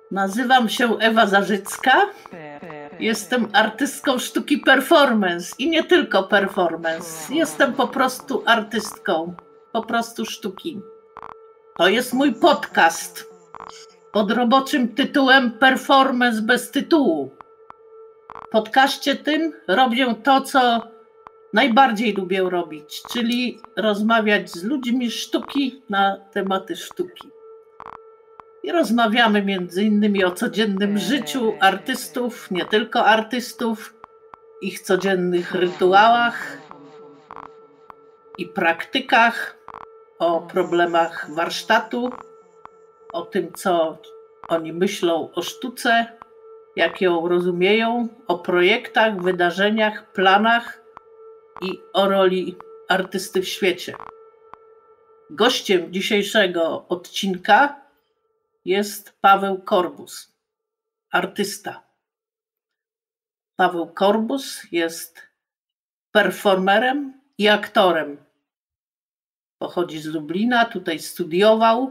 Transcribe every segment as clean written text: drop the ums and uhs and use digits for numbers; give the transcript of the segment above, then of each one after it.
Nazywam się Ewa Zarzycka. Jestem artystką sztuki performance i nie tylko performance. Jestem po prostu artystką, po prostu sztuki. To jest mój podcast pod roboczym tytułem Performance bez tytułu. W podcaście tym robię to, co najbardziej lubię robić, czyli rozmawiać z ludźmi sztuki na tematy sztuki. I rozmawiamy między innymi o codziennym życiu artystów, nie tylko artystów, ich codziennych rytuałach i praktykach, o problemach warsztatu, o tym, co oni myślą o sztuce, jak ją rozumieją, o projektach, wydarzeniach, planach i o roli artysty w świecie. Gościem dzisiejszego odcinka jest Paweł Korbus, artysta. Paweł Korbus jest performerem i aktorem. Pochodzi z Lublina, tutaj studiował.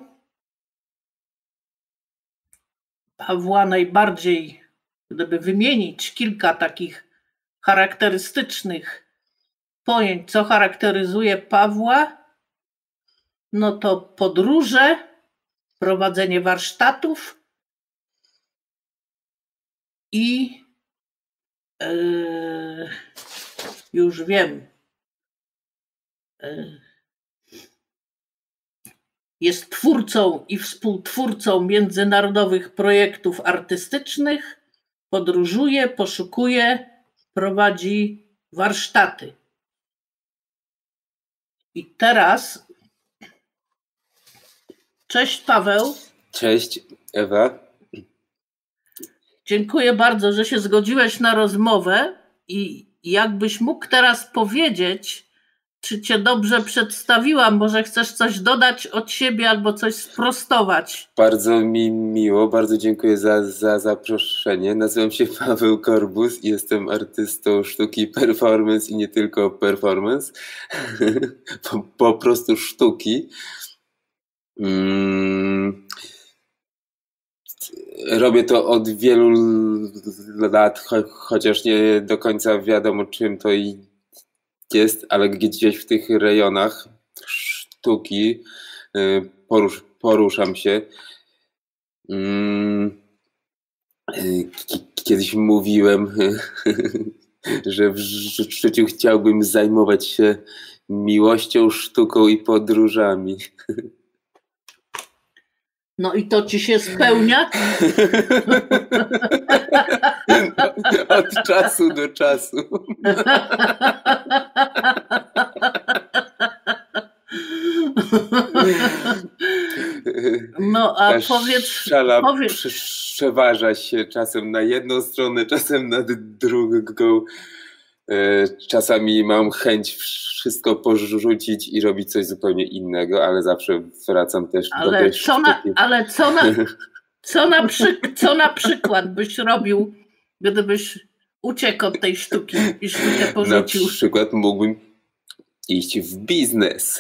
Pawła najbardziej, gdyby wymienić kilka takich charakterystycznych pojęć, co charakteryzuje Pawła, no to podróże, prowadzenie warsztatów i już wiem, jest twórcą i współtwórcą międzynarodowych projektów artystycznych, podróżuje, poszukuje, prowadzi warsztaty. I teraz cześć Paweł. Cześć Ewa. Dziękuję bardzo, że się zgodziłeś na rozmowę i jakbyś mógł teraz powiedzieć, czy cię dobrze przedstawiłam, może chcesz coś dodać od siebie albo coś sprostować. Bardzo mi miło, bardzo dziękuję za zaproszenie. Nazywam się Paweł Korbus i jestem artystą sztuki performance i nie tylko performance, po prostu sztuki. Robię to od wielu lat, chociaż nie do końca wiadomo czym to jest, ale gdzieś w tych rejonach sztuki poruszam się. Kiedyś mówiłem, że w życiu chciałbym zajmować się miłością, sztuką i podróżami. No i to ci się spełnia? Od czasu do czasu. No a ta powiedz... szala przeważa się czasem na jedną stronę, czasem na drugą. Czasami mam chęć wszystko porzucić i robić coś zupełnie innego, ale zawsze wracam też do tej sztuki. Ale co na przykład byś robił, gdybyś uciekł od tej sztuki i sztukę porzucił? Na przykład mógłbym iść w biznes.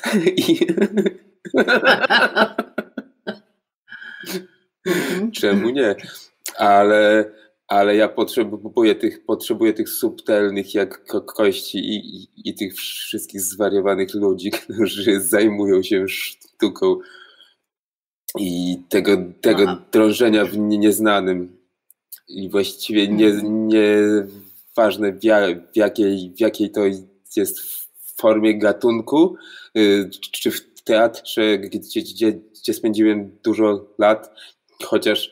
Czemu nie? Ale ja potrzebuję tych subtelnych jak kości i tych wszystkich zwariowanych ludzi, którzy zajmują się sztuką i tego drążenia w nieznanym. I właściwie nieważne w jakiej to jest formie gatunku, czy w teatrze, gdzie spędziłem dużo lat, chociaż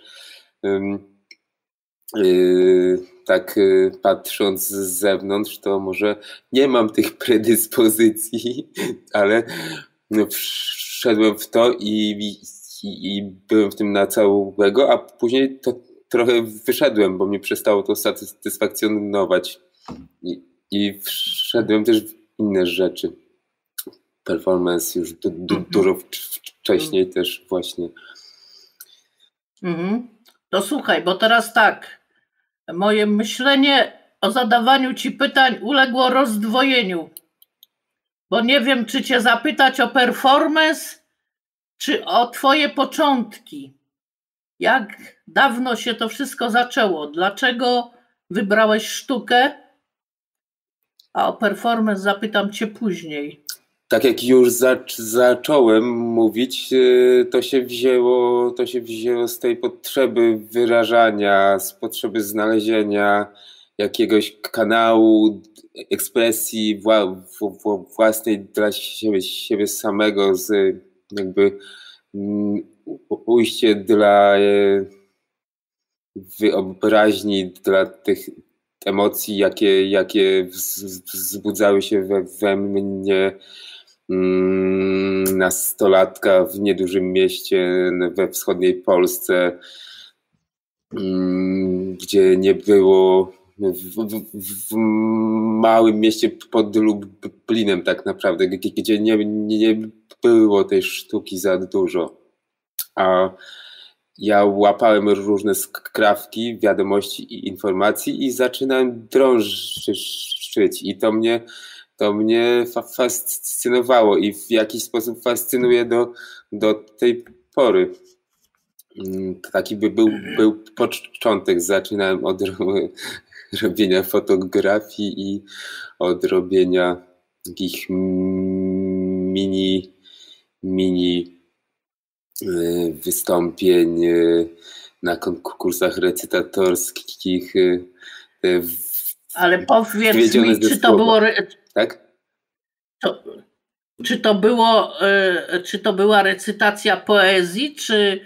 tak patrząc z zewnątrz, to może nie mam tych predyspozycji, ale wszedłem w to i byłem w tym na całego, a później to trochę wyszedłem, bo mnie przestało to satysfakcjonować i wszedłem też w inne rzeczy. Performance już dużo wcześniej też właśnie. To słuchaj, bo teraz tak, moje myślenie o zadawaniu ci pytań uległo rozdwojeniu, bo nie wiem, czy cię zapytać o performance, czy o twoje początki. Jak dawno się to wszystko zaczęło? Dlaczego wybrałeś sztukę? A o performance zapytam cię później. Tak jak już zacząłem mówić, to się wzięło z tej potrzeby wyrażania, z potrzeby znalezienia jakiegoś kanału ekspresji własnej dla siebie samego, z jakby ujście dla wyobraźni, dla tych emocji, jakie wzbudzały się we mnie nastolatka w niedużym mieście we wschodniej Polsce, gdzie nie było, w małym mieście pod Lublinem tak naprawdę, gdzie nie było tej sztuki za dużo. A ja łapałem różne skrawki, wiadomości i informacji i zaczynałem drążyć i to mnie fascynowało i w jakiś sposób fascynuje do tej pory. Taki był początek. Zaczynałem od robienia fotografii i od robienia takich mini wystąpień na konkursach recytatorskich. Ale powiedz mi, czy to było... Tak? Czy to była recytacja poezji, czy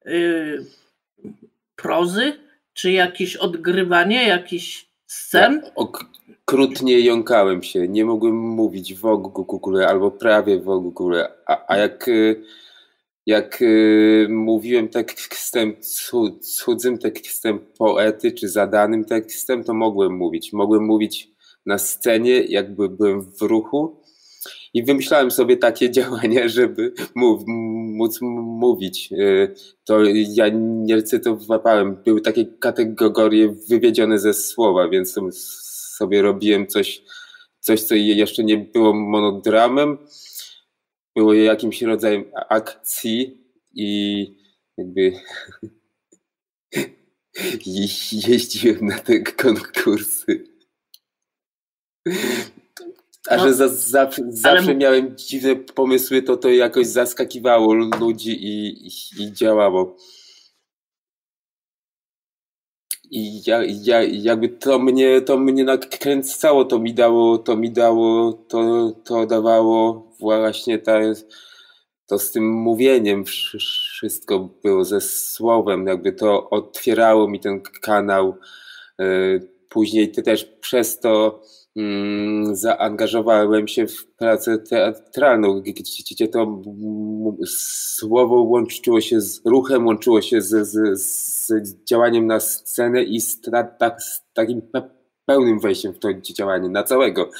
prozy, czy jakieś odgrywanie, jakiś scen? Ja okrutnie jąkałem się, nie mogłem mówić w ogóle, albo prawie w ogóle, a jak mówiłem tekstem cudzym, tekstem poety, czy zadanym tekstem, to mogłem mówić. Mogłem mówić na scenie, jakby byłem w ruchu i wymyślałem sobie takie działania, żeby móc mówić. To ja nie recytowałem, były takie kategorie wywiedzione ze słowa, więc sobie robiłem coś, co jeszcze nie było monodramem, było jakimś rodzajem akcji i jakby jeździłem na te konkursy. A że zawsze miałem dziwne pomysły, to jakoś zaskakiwało ludzi i działało. I jakby to mnie nakręcało, to dawało właśnie to z tym mówieniem, wszystko było ze słowem, jakby to otwierało mi ten kanał. Później też przez to zaangażowałem się w pracę teatralną, gdzie to słowo łączyło się z ruchem, łączyło się z działaniem na scenę i z takim pełnym wejściem w to działanie, na całego,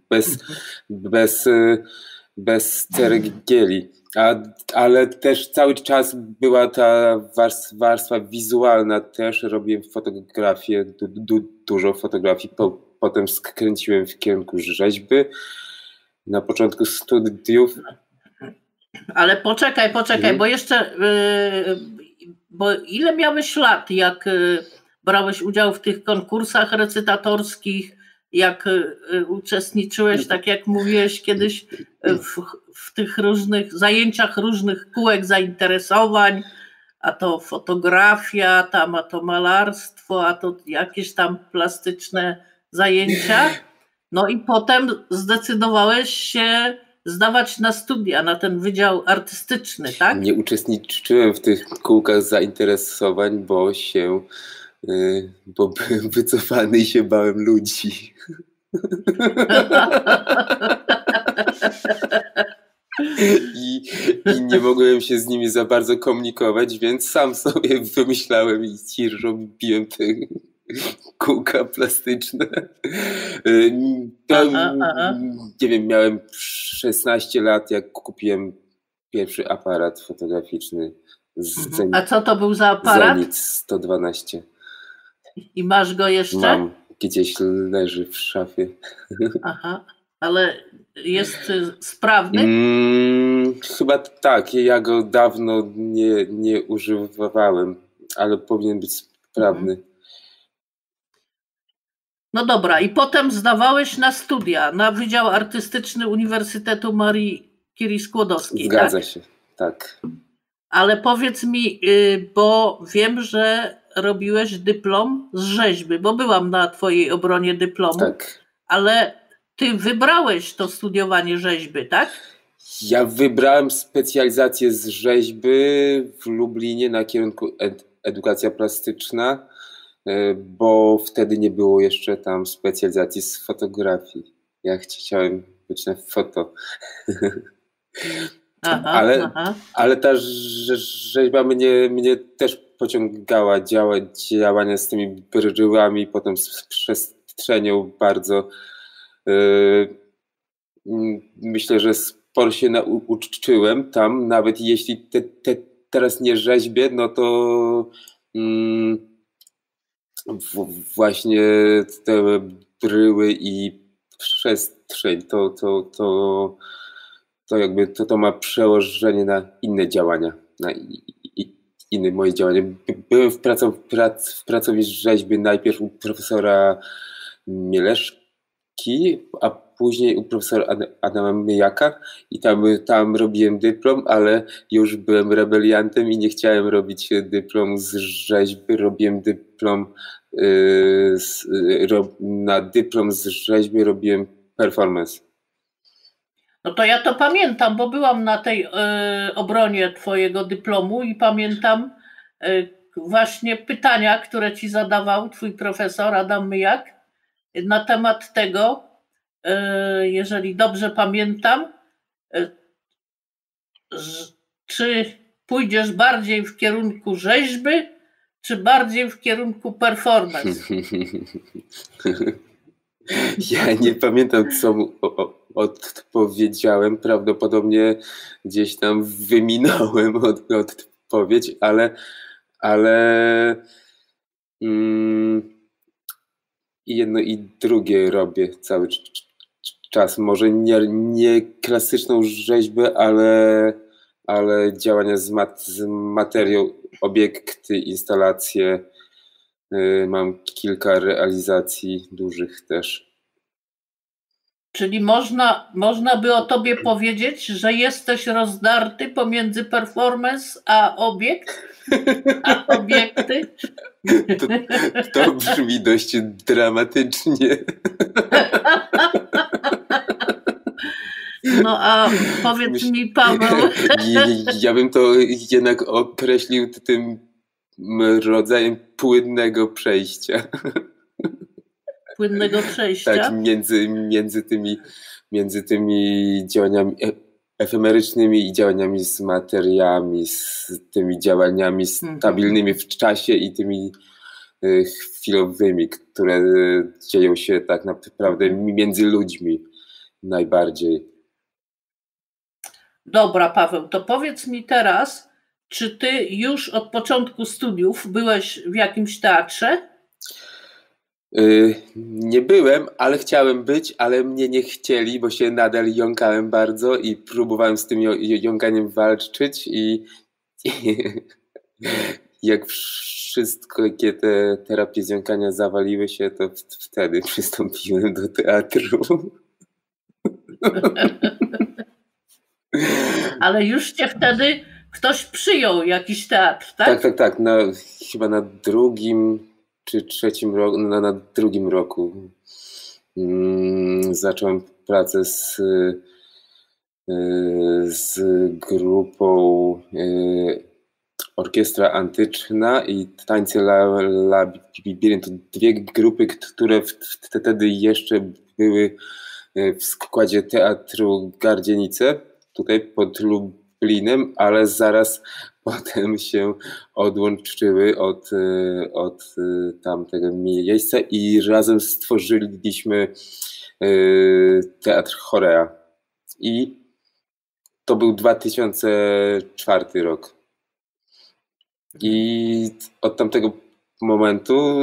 bez ceregieli. Ale też cały czas była ta warstwa wizualna, też robiłem fotografię, dużo fotografii, potem skręciłem w kierunku rzeźby na początku studiów. Ale poczekaj, bo jeszcze, bo ile miałeś lat, jak brałeś udział w tych konkursach recytatorskich, jak uczestniczyłeś, tak jak mówiłeś kiedyś, w tych różnych zajęciach, różnych kółek zainteresowań, a to fotografia, a to malarstwo, a to jakieś tam plastyczne zajęcia. No i potem zdecydowałeś się zdawać na studia, na ten wydział artystyczny, tak? Nie uczestniczyłem w tych kółkach zainteresowań, bo byłem wycofany i się bałem ludzi. I nie mogłem się z nimi za bardzo komunikować, więc sam sobie wymyślałem i robiłem te kółka plastyczne. Nie wiem, miałem 16 lat, jak kupiłem pierwszy aparat fotograficzny. A co to był za aparat? Zenit 112. I masz go jeszcze? Mam, gdzieś leży w szafie. Aha, ale jest sprawny? Chyba tak, ja go dawno nie używałem, ale powinien być sprawny. No dobra, i potem zdawałeś na studia, na Wydział Artystyczny Uniwersytetu Marii Curie-Skłodowskiej, Zgadza tak? się, tak. Ale powiedz mi, bo wiem, że robiłeś dyplom z rzeźby, bo byłam na twojej obronie dyplomu, Tak. ale ty wybrałeś to studiowanie rzeźby, tak? Ja wybrałem specjalizację z rzeźby w Lublinie na kierunku edukacja plastyczna, bo wtedy nie było jeszcze tam specjalizacji z fotografii. Ja chciałem być na foto. Ale ta rzeźba mnie też pociągała, działania z tymi bryłami, potem z przestrzenią bardzo. Myślę, że sporo się nauczyłem tam, nawet jeśli teraz nie rzeźbię, no to właśnie te bryły i przestrzeń, to jakby to ma przełożenie na inne działania, na inne moje działania. Byłem w pracowni rzeźby najpierw u profesora Mieleszki, a później u profesora Adama Myjaka i tam robiłem dyplom, ale już byłem rebeliantem i nie chciałem robić dyplomu z rzeźby. Robiłem dyplom na dyplom z rzeźby robiłem performance. No to ja to pamiętam, bo byłam na tej obronie twojego dyplomu i pamiętam właśnie pytania, które ci zadawał twój profesor Adam Myjak na temat tego, jeżeli dobrze pamiętam, czy pójdziesz bardziej w kierunku rzeźby, czy bardziej w kierunku performance? Ja nie pamiętam, co mu odpowiedziałem. Prawdopodobnie gdzieś tam wyminąłem odpowiedź, ale i jedno i drugie robię cały czas. Może nie klasyczną rzeźbę, ale działania z materią, obiekty, instalacje. Mam kilka realizacji dużych też. Czyli można by o tobie powiedzieć, że jesteś rozdarty pomiędzy performance a obiekt? A obiekty? To brzmi dość dramatycznie. No a powiedz mi, Paweł. Ja bym to jednak określił tym rodzajem płynnego przejścia. Płynnego przejścia? Tak, między tymi działaniami efemerycznymi i działaniami z materiami, z tymi działaniami stabilnymi w czasie i tymi chwilowymi, które dzieją się tak naprawdę między ludźmi najbardziej. Dobra, Paweł, to powiedz mi teraz, czy ty już od początku studiów byłeś w jakimś teatrze? Nie byłem, ale chciałem być, ale mnie nie chcieli, bo się nadal jąkałem bardzo i próbowałem z tym jąkaniem walczyć i jak wszystkie te terapie z jąkania zawaliły się, to wtedy przystąpiłem do teatru. Ale już cię wtedy ktoś przyjął, jakiś teatr, tak? Tak. Chyba na drugim czy trzecim roku, na drugim roku zacząłem pracę z grupą Orkiestra Antyczna i Tańce Labirynt. To dwie grupy, które wtedy jeszcze były w składzie Teatru Gardzienice, tutaj pod Lublinem, ale zaraz potem się odłączyły od tamtego miejsca i razem stworzyliśmy Teatr Chorea. I to był 2004 rok. I od tamtego momentu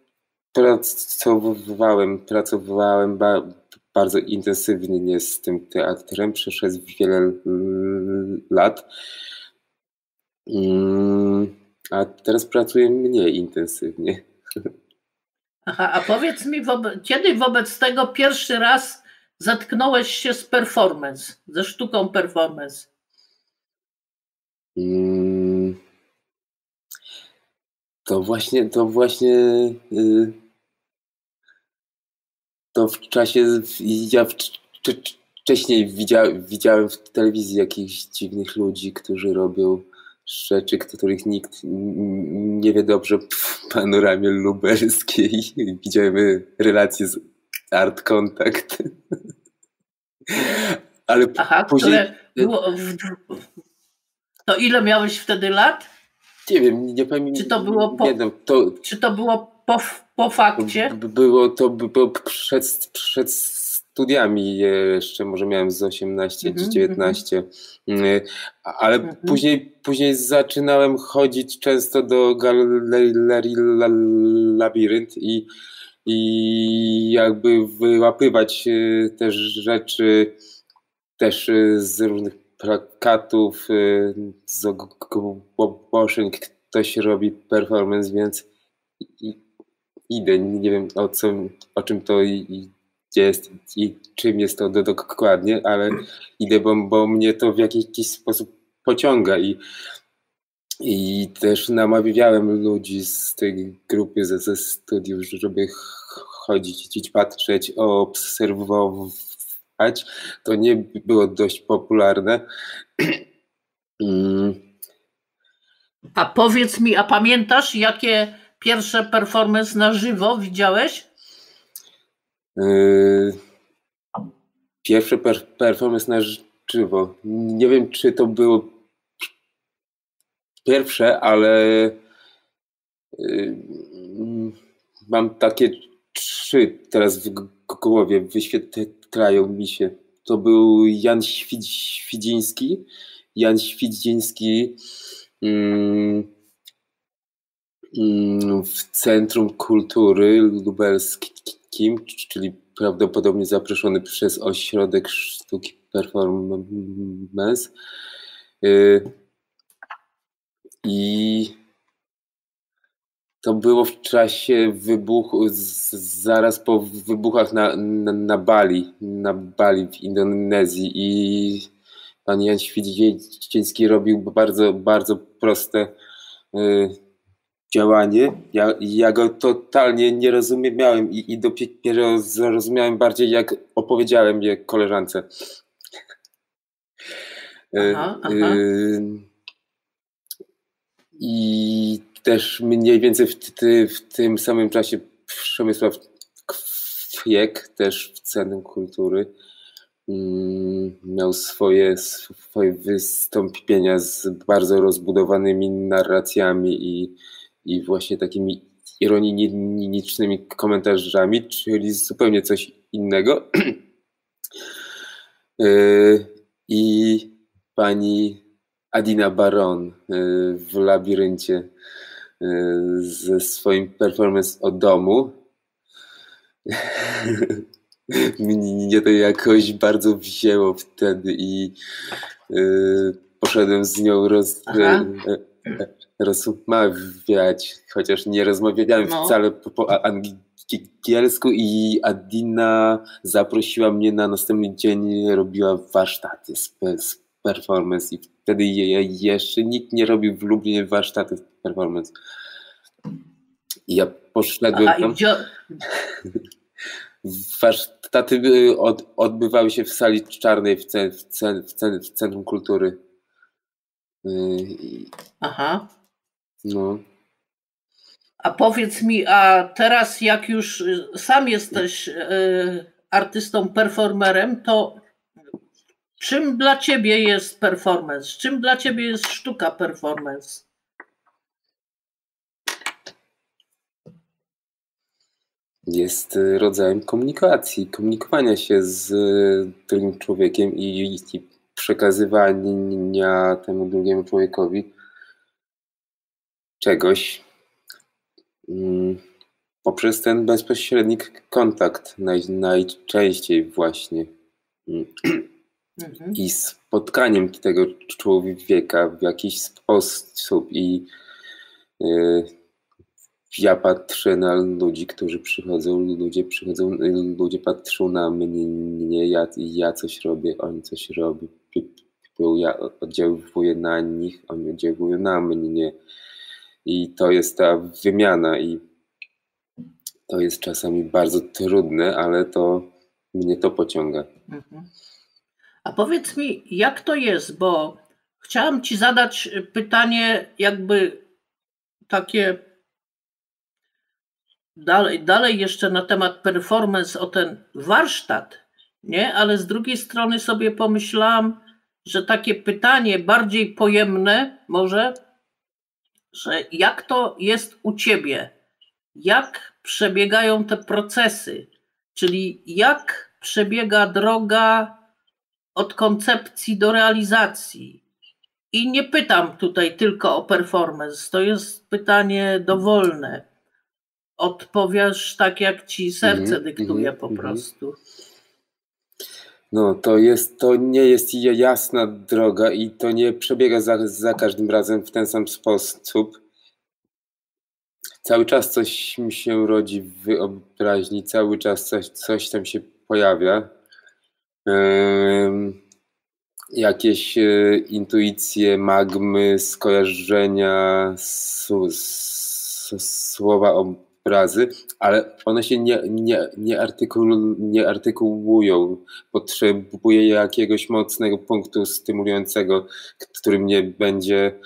pracowałem bardzo intensywnie z tym teatrem przez wiele lat. A teraz pracuję mniej intensywnie. Aha, a powiedz mi, kiedy wobec tego pierwszy raz zetknąłeś się z performance, ze sztuką performance? To właśnie to w czasie, ja wcześniej widziałem w telewizji jakichś dziwnych ludzi, którzy robią rzeczy, których nikt nie wie dobrze w panoramie lubelskiej. Widziałem relacje z Art Contact. Ale Aha, później... które było to ile miałeś wtedy lat? Nie wiem, nie pamiętam. Czy to było czy to było po fakcie? To było przed studiami jeszcze, może miałem z 18 czy 19, ale później zaczynałem chodzić często do galerii Labirynt i jakby wyłapywać też rzeczy też z różnych plakatów, z ogłoszeń, ktoś robi performance, więc idę, nie wiem o czym to jest i czym jest to dokładnie, ale idę, bo mnie to w jakiś sposób pociąga i też namawiałem ludzi z tej grupy ze studiów, żeby chodzić, patrzeć, obserwować. To nie było dość popularne. A powiedz mi, a pamiętasz, jakie pierwsze performance na żywo widziałeś? Pierwsze performance na żywo. Nie wiem, czy to było pierwsze, ale mam takie 3 teraz w głowie, wyświetlają mi się. To był Jan Świdziński. W Centrum Kultury Lubelskim, czyli prawdopodobnie zaproszony przez Ośrodek Sztuki Performance. I to było w czasie wybuchu, zaraz po wybuchach na Bali w Indonezji, i pan Jan Świdziński robił bardzo, bardzo proste działanie. Ja go totalnie nie rozumiałem i dopiero zrozumiałem bardziej, jak opowiedziałem je koleżance. Aha. I też mniej więcej w tym samym czasie Przemysław Kwiek, też w Centrum Kultury, miał swoje wystąpienia z bardzo rozbudowanymi narracjami i właśnie takimi ironicznymi komentarzami, czyli zupełnie coś innego. I pani Adina Baron w Labiryncie ze swoim performance o domu. Mnie to jakoś bardzo wzięło wtedy i poszedłem z nią rozmawiać, chociaż nie rozmawiałem wcale po angielsku, i Adina zaprosiła mnie na następny dzień, robiła warsztaty z performance i wtedy jeszcze nikt nie robił w Lublinie warsztatów performance. I ja poszedłem tam. Warsztaty odbywały się w sali czarnej w Centrum Kultury. Aha. No. A powiedz mi, a teraz jak już sam jesteś artystą, performerem, to czym dla ciebie jest performance? Czym dla ciebie jest sztuka performance? Jest rodzajem komunikacji, komunikowania się z drugim człowiekiem i przekazywania temu drugiemu człowiekowi czegoś poprzez ten bezpośredni kontakt najczęściej właśnie. I spotkaniem tego człowieka w jakiś sposób Ja patrzę na ludzi, którzy przychodzą, ludzie patrzą na mnie, ja coś robię, oni coś robią, ja oddziałuję na nich, oni oddziałują na mnie. I to jest ta wymiana i to jest czasami bardzo trudne, ale mnie to pociąga. A powiedz mi, jak to jest, bo chciałam ci zadać pytanie jakby takie dalej jeszcze na temat performance, o ten warsztat, nie? Ale z drugiej strony sobie pomyślałam, że takie pytanie bardziej pojemne może, że jak to jest u ciebie? Jak przebiegają te procesy? Czyli jak przebiega droga od koncepcji do realizacji? I nie pytam tutaj tylko o performance, to jest pytanie dowolne. Odpowiesz tak, jak ci serce dyktuje po prostu. No, to nie jest jasna droga i to nie przebiega za każdym razem w ten sam sposób. Cały czas coś mi się rodzi w wyobraźni, cały czas coś tam się pojawia. Jakieś intuicje, magmy, skojarzenia, słowa, obrazy, ale one się nie artykułują. Potrzebuję jakiegoś mocnego punktu stymulującego, który mnie będzie,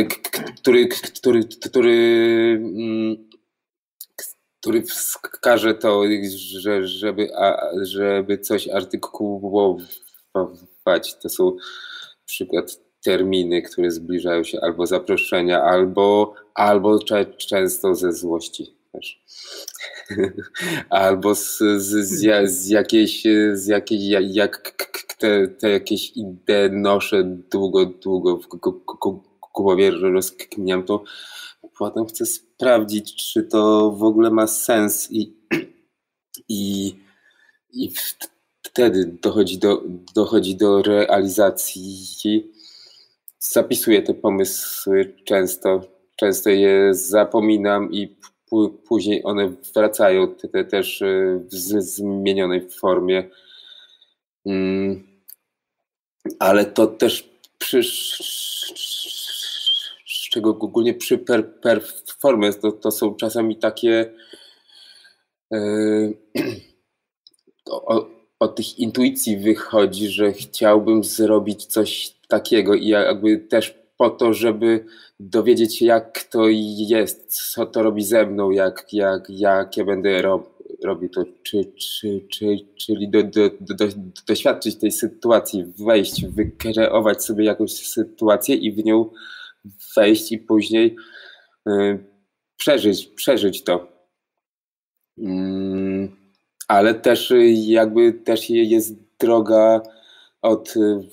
który wskaże to, żeby coś artykułować. To są na przykład terminy, które zbliżają się, albo zaproszenia, albo często ze złości też. Albo z jakiejś jak te jakieś idee noszę długo w głowie, rozkminiam to, potem chcę sprawdzić, czy to w ogóle ma sens i wtedy dochodzi do realizacji. Zapisuję te pomysły często je zapominam i później one wracają też w zmienionej formie. Ale to też szczególnie przy performance to są czasami takie od tych intuicji wychodzi, że chciałbym zrobić coś takiego i jakby też po to, żeby dowiedzieć się, jak to jest, co to robi ze mną, jak ja będę robił to, czyli doświadczyć tej sytuacji, wejść, wykreować sobie jakąś sytuację i w nią wejść i później przeżyć to. Ale też też jest droga od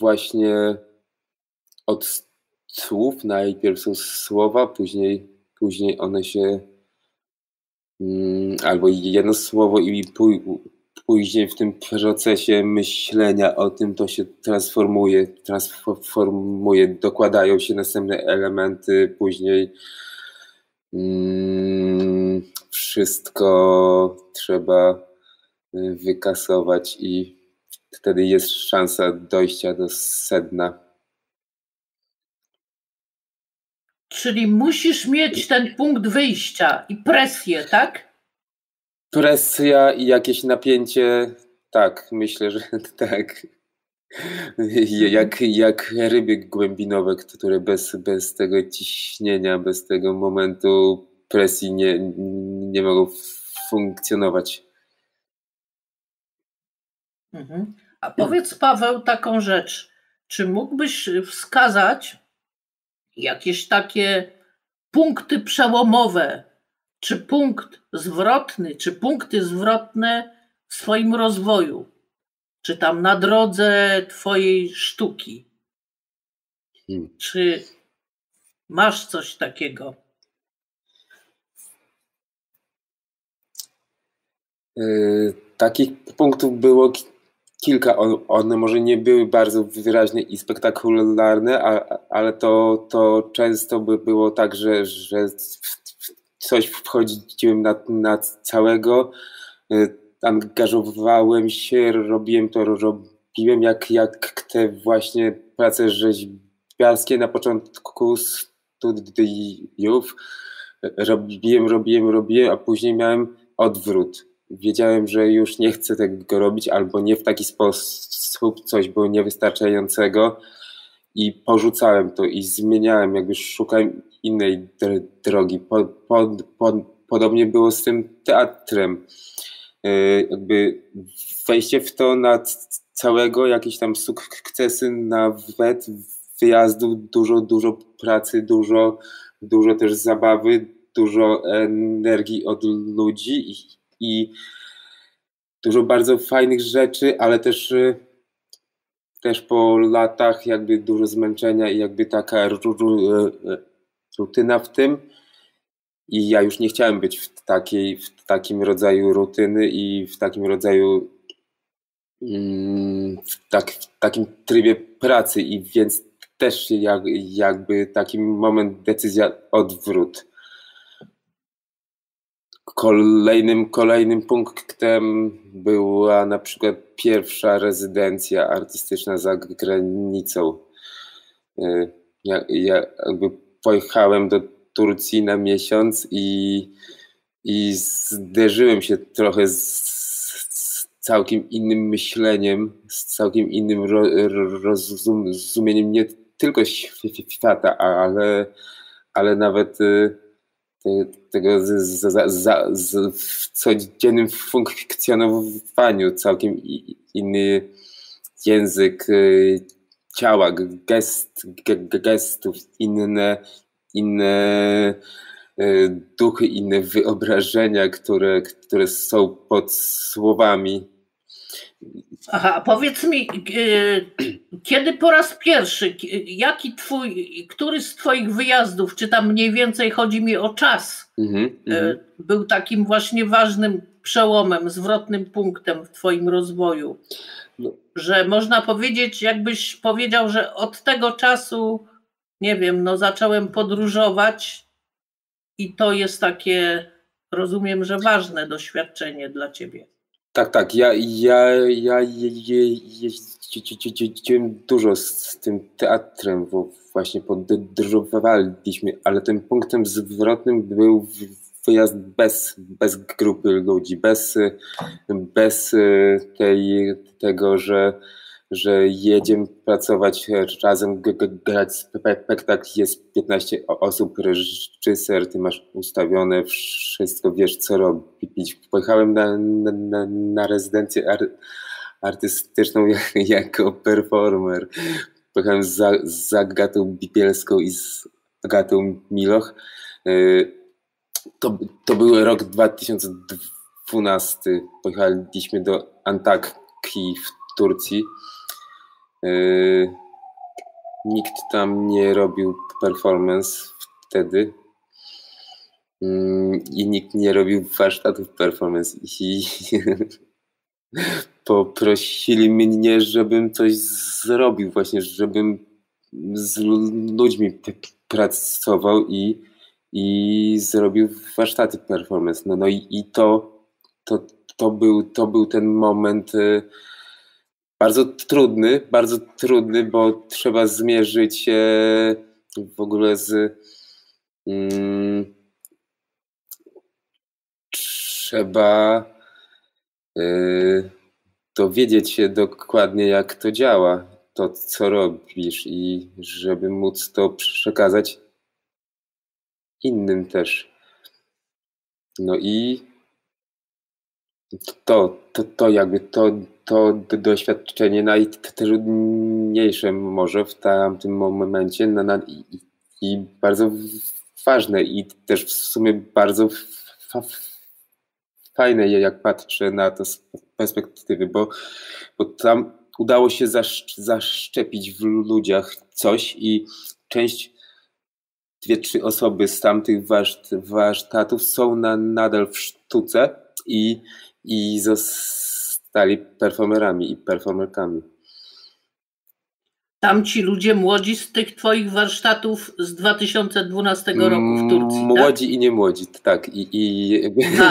słów, najpierw są słowa, później one się albo jedno słowo i później w tym procesie myślenia o tym to się transformuje, dokładają się następne elementy, później wszystko trzeba wykasować i wtedy jest szansa dojścia do sedna. Czyli musisz mieć ten punkt wyjścia i presję, tak? Presja i jakieś napięcie, tak, myślę, że tak. Jak ryby głębinowe, które bez tego ciśnienia, bez tego momentu presji nie mogą funkcjonować. A powiedz, Paweł, taką rzecz. Czy mógłbyś wskazać jakieś takie punkty przełomowe, czy punkt zwrotny, czy punkty zwrotne w swoim rozwoju, czy tam na drodze twojej sztuki? Czy masz coś takiego? Takich punktów było kilka, one może nie były bardzo wyraźne i spektakularne, ale to często by było tak, że coś wchodziłem na całego, angażowałem się, robiłem jak te właśnie prace rzeźbiarskie na początku studiów, robiłem, a później miałem odwrót. Wiedziałem, że już nie chcę tego robić, albo nie w taki sposób, coś było niewystarczającego i porzucałem to i zmieniałem, jakby szukałem innej drogi. Podobnie było z tym teatrem. Jakby wejście w to na całego, jakieś tam sukcesy, nawet wyjazdów, dużo pracy, dużo też zabawy, dużo energii od ludzi i dużo bardzo fajnych rzeczy, ale też po latach jakby dużo zmęczenia i jakby taka rutyna w tym. I ja już nie chciałem być w takim rodzaju rutyny i w takim rodzaju w takim trybie pracy, i więc też jakby taki moment, decyzja, odwrót. Kolejnym punktem była na przykład pierwsza rezydencja artystyczna za granicą. Ja jakby pojechałem do Turcji na miesiąc i zderzyłem się trochę z całkiem innym myśleniem, z całkiem innym rozumieniem nie tylko świata, ale nawet tego w codziennym funkcjonowaniu. Całkiem inny język ciała, gestów, inne duchy, inne wyobrażenia, które są pod słowami. Aha, powiedz mi, kiedy po raz pierwszy, który z twoich wyjazdów, czy tam mniej więcej chodzi mi o czas, był takim właśnie ważnym przełomem, zwrotnym punktem w twoim rozwoju? Że można powiedzieć, jakbyś powiedział, że od tego czasu, nie wiem, no zacząłem podróżować i to jest takie, rozumiem, że ważne doświadczenie dla ciebie. Tak. Ja jeździłem dużo z tym teatrem, bo właśnie podróżowaliśmy, ale tym punktem zwrotnym był wyjazd bez grupy ludzi, bez tego, że jedziemy pracować razem, grać spektakl, jest 15 osób, reżyser, ty masz ustawione wszystko, wiesz co robić. Pojechałem na rezydencję artystyczną jako performer. Pojechałem z Agatą Bibielską i z Agatą Miloch. To był rok 2012. Pojechaliśmy do Antakyi w Turcji. Nikt tam nie robił performance wtedy i nikt nie robił warsztatów performance i poprosili mnie, żebym coś zrobił, właśnie żebym z ludźmi pracował i zrobił warsztaty performance. No i to był ten moment bardzo trudny, bo trzeba zmierzyć się w ogóle trzeba dowiedzieć się dokładnie, jak to działa, to co robisz, i żeby móc to przekazać innym też. No i to doświadczenie najtrudniejsze może w tamtym momencie i bardzo ważne, i też w sumie bardzo fajne, jak patrzę na to z perspektywy, bo tam udało się zaszczepić w ludziach coś i część, 2-3 osoby z tamtych warsztatów są nadal w sztuce i stali performerami i performerkami. Tam ci ludzie młodzi z tych twoich warsztatów z 2012 roku w Turcji, młodzi tak? i nie młodzi, tak. I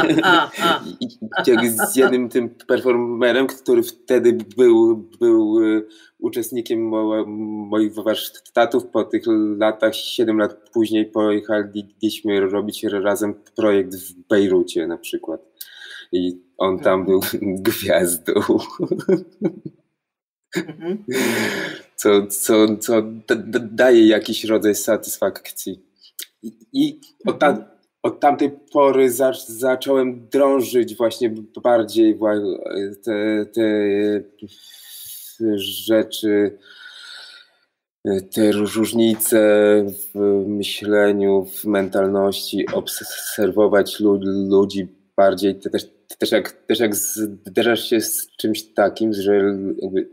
z jednym tym performerem, który wtedy był uczestnikiem moich warsztatów, po tych latach, 7 lat później pojechaliśmy robić razem projekt w Bejrucie na przykład. I on tam był gwiazdą. Co daje jakiś rodzaj satysfakcji. I od tamtej pory zacząłem drążyć właśnie bardziej te rzeczy, te różnice w myśleniu, w mentalności, obserwować ludzi bardziej, też jak zderzasz się z czymś takim, że jakby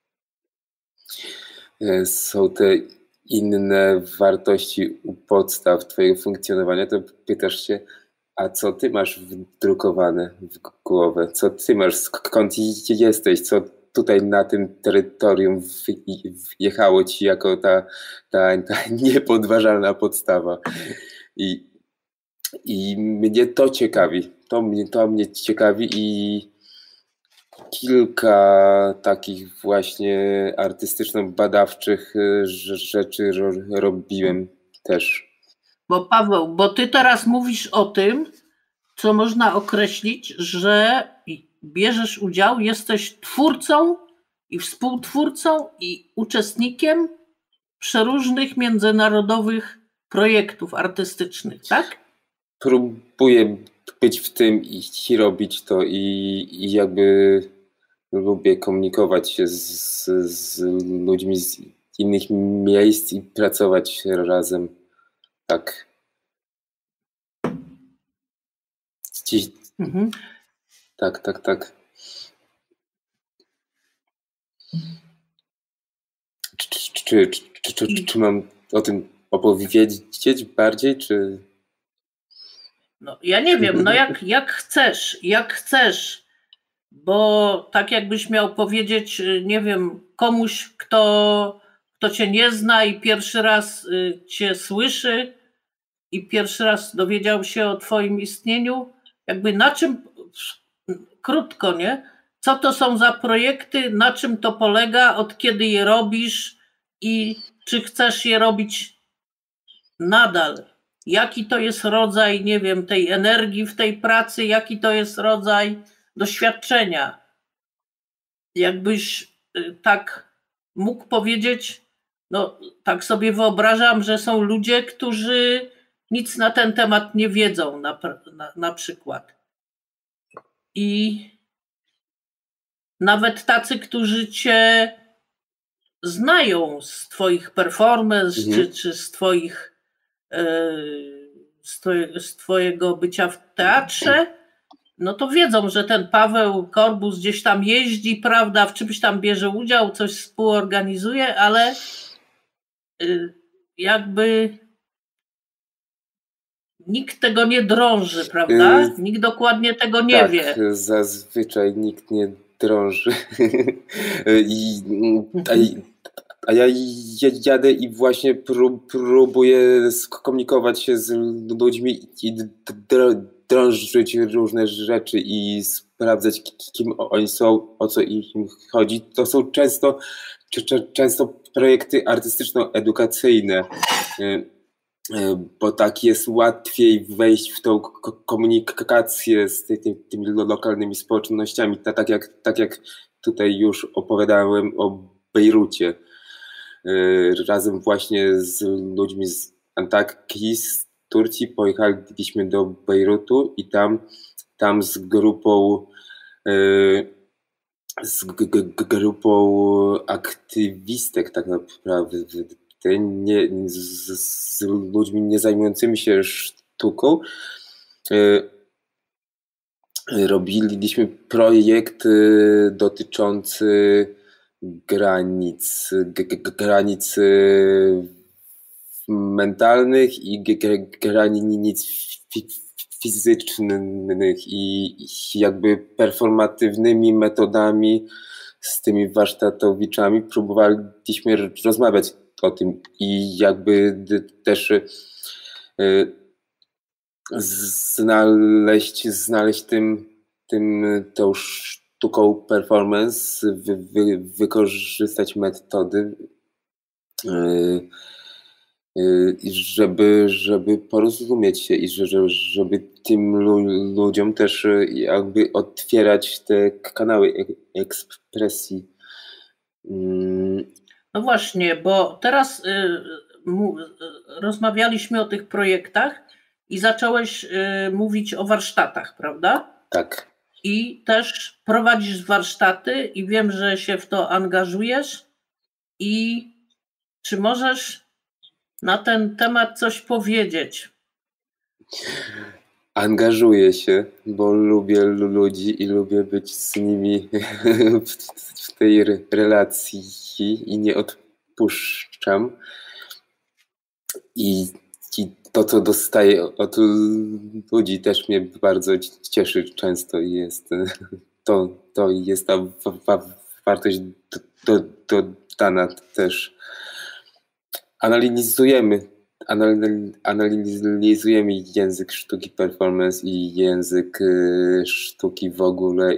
są te inne wartości u podstaw twojego funkcjonowania, to pytasz się, a co ty masz wdrukowane w głowę? Co ty masz? Skąd jesteś? Co tutaj na tym terytorium wjechało ci jako ta niepodważalna podstawa? I mnie to ciekawi. To mnie ciekawi i kilka takich właśnie artystyczno-badawczych rzeczy robiłem też. Bo Paweł, bo ty teraz mówisz o tym, co można określić, że bierzesz udział, jesteś twórcą i współtwórcą i uczestnikiem przeróżnych międzynarodowych projektów artystycznych, tak? Próbuję być w tym i robić to i jakby lubię komunikować się z ludźmi z innych miejsc i pracować razem. Tak. Tak. Czy mam o tym opowiedzieć bardziej, czy... No, ja nie wiem, no jak chcesz, bo tak jakbyś miał powiedzieć, nie wiem, komuś, kto cię nie zna i pierwszy raz cię słyszy i pierwszy raz dowiedział się o twoim istnieniu, jakby na czym, krótko, nie? Co to są za projekty, na czym to polega, od kiedy je robisz i czy chcesz je robić nadal? Jaki to jest rodzaj, nie wiem, tej energii w tej pracy, jaki to jest rodzaj doświadczenia? Jakbyś tak mógł powiedzieć, no tak sobie wyobrażam, że są ludzie, którzy nic na ten temat nie wiedzą na przykład. I nawet tacy, którzy cię znają z twoich performance, czy z twoich z twojego bycia w teatrze, no to wiedzą, że ten Paweł Korbus gdzieś tam jeździ, prawda, w czymś tam bierze udział, coś współorganizuje, ale jakby nikt tego nie drąży, prawda? Nikt dokładnie tego nie wie. Tak, zazwyczaj nikt nie drąży. A ja jadę i właśnie próbuję skomunikować się z ludźmi i drążyć różne rzeczy i sprawdzać, kim oni są, o co im chodzi. To są często projekty artystyczno-edukacyjne, bo tak jest łatwiej wejść w tą komunikację z tymi lokalnymi społecznościami, tak jak tutaj już opowiadałem o Bejrucie. Razem właśnie z ludźmi z Antakyi, z Turcji pojechaliśmy do Bejrutu i tam z grupą aktywistek tak naprawdę, z ludźmi nie zajmującymi się sztuką, robiliśmy projekt dotyczący granic mentalnych i granic fizycznych i jakby performatywnymi metodami z tymi warsztatowiczami próbowaliśmy rozmawiać o tym i jakby też znaleźć tą sztuką performance, wykorzystać metody, żeby porozumieć się i żeby tym ludziom też jakby otwierać te kanały ekspresji. No właśnie, bo teraz rozmawialiśmy o tych projektach i zacząłeś mówić o warsztatach, prawda? Tak. I też prowadzisz warsztaty i wiem, że się w to angażujesz. I czy możesz na ten temat coś powiedzieć? Angażuję się, bo lubię ludzi i lubię być z nimi w tej relacji i nie odpuszczam. I to, co dostaję od ludzi, też mnie bardzo cieszy często i to jest ta wartość dodana też. Analizujemy język sztuki performance i język sztuki w ogóle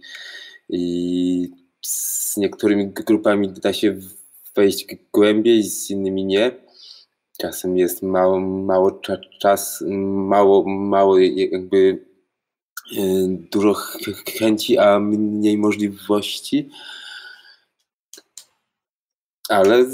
i z niektórymi grupami da się wejść głębiej, z innymi nie. Czasem jest mało jakby dużo chęci, a mniej możliwości. Ale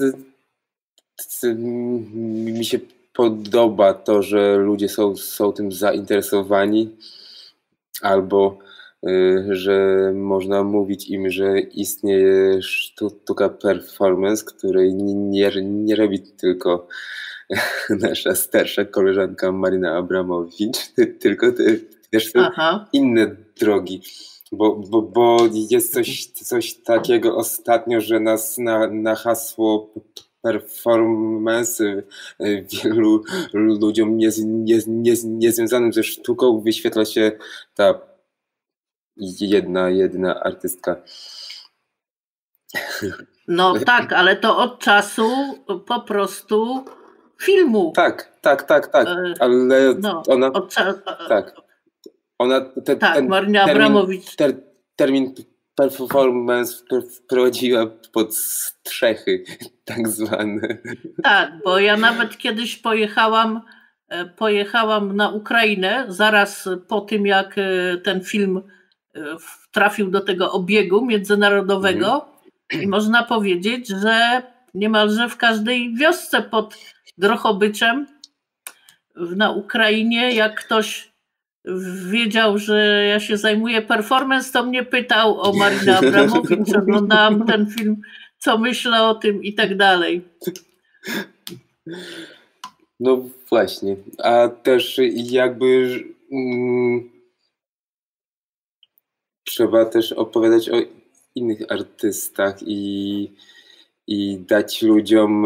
mi się podoba to, że ludzie są tym zainteresowani, albo że można mówić im, że istnieje sztuka performance, której nie robi tylko nasza starsza koleżanka Marina Abramowicz, tylko też są inne drogi. Bo jest coś takiego ostatnio, że nas na hasło performance wielu ludziom niezwiązanym ze sztuką wyświetla się ta jedna artystka. No tak, ale to od czasu po prostu filmu. Tak. Ale no, ona... Marina Abramowicz. Termin performance wprowadziła pod strzechy tak zwane. Tak, bo ja nawet kiedyś pojechałam na Ukrainę zaraz po tym, jak ten film trafił do tego obiegu międzynarodowego i można powiedzieć, że niemalże w każdej wiosce pod Drohobyczem na Ukrainie, jak ktoś wiedział, że ja się zajmuję performance, to mnie pytał o Marinę Abramowicz, oglądałam ten film, co myślę o tym i tak dalej. No właśnie, a też jakby trzeba też opowiadać o innych artystach i dać ludziom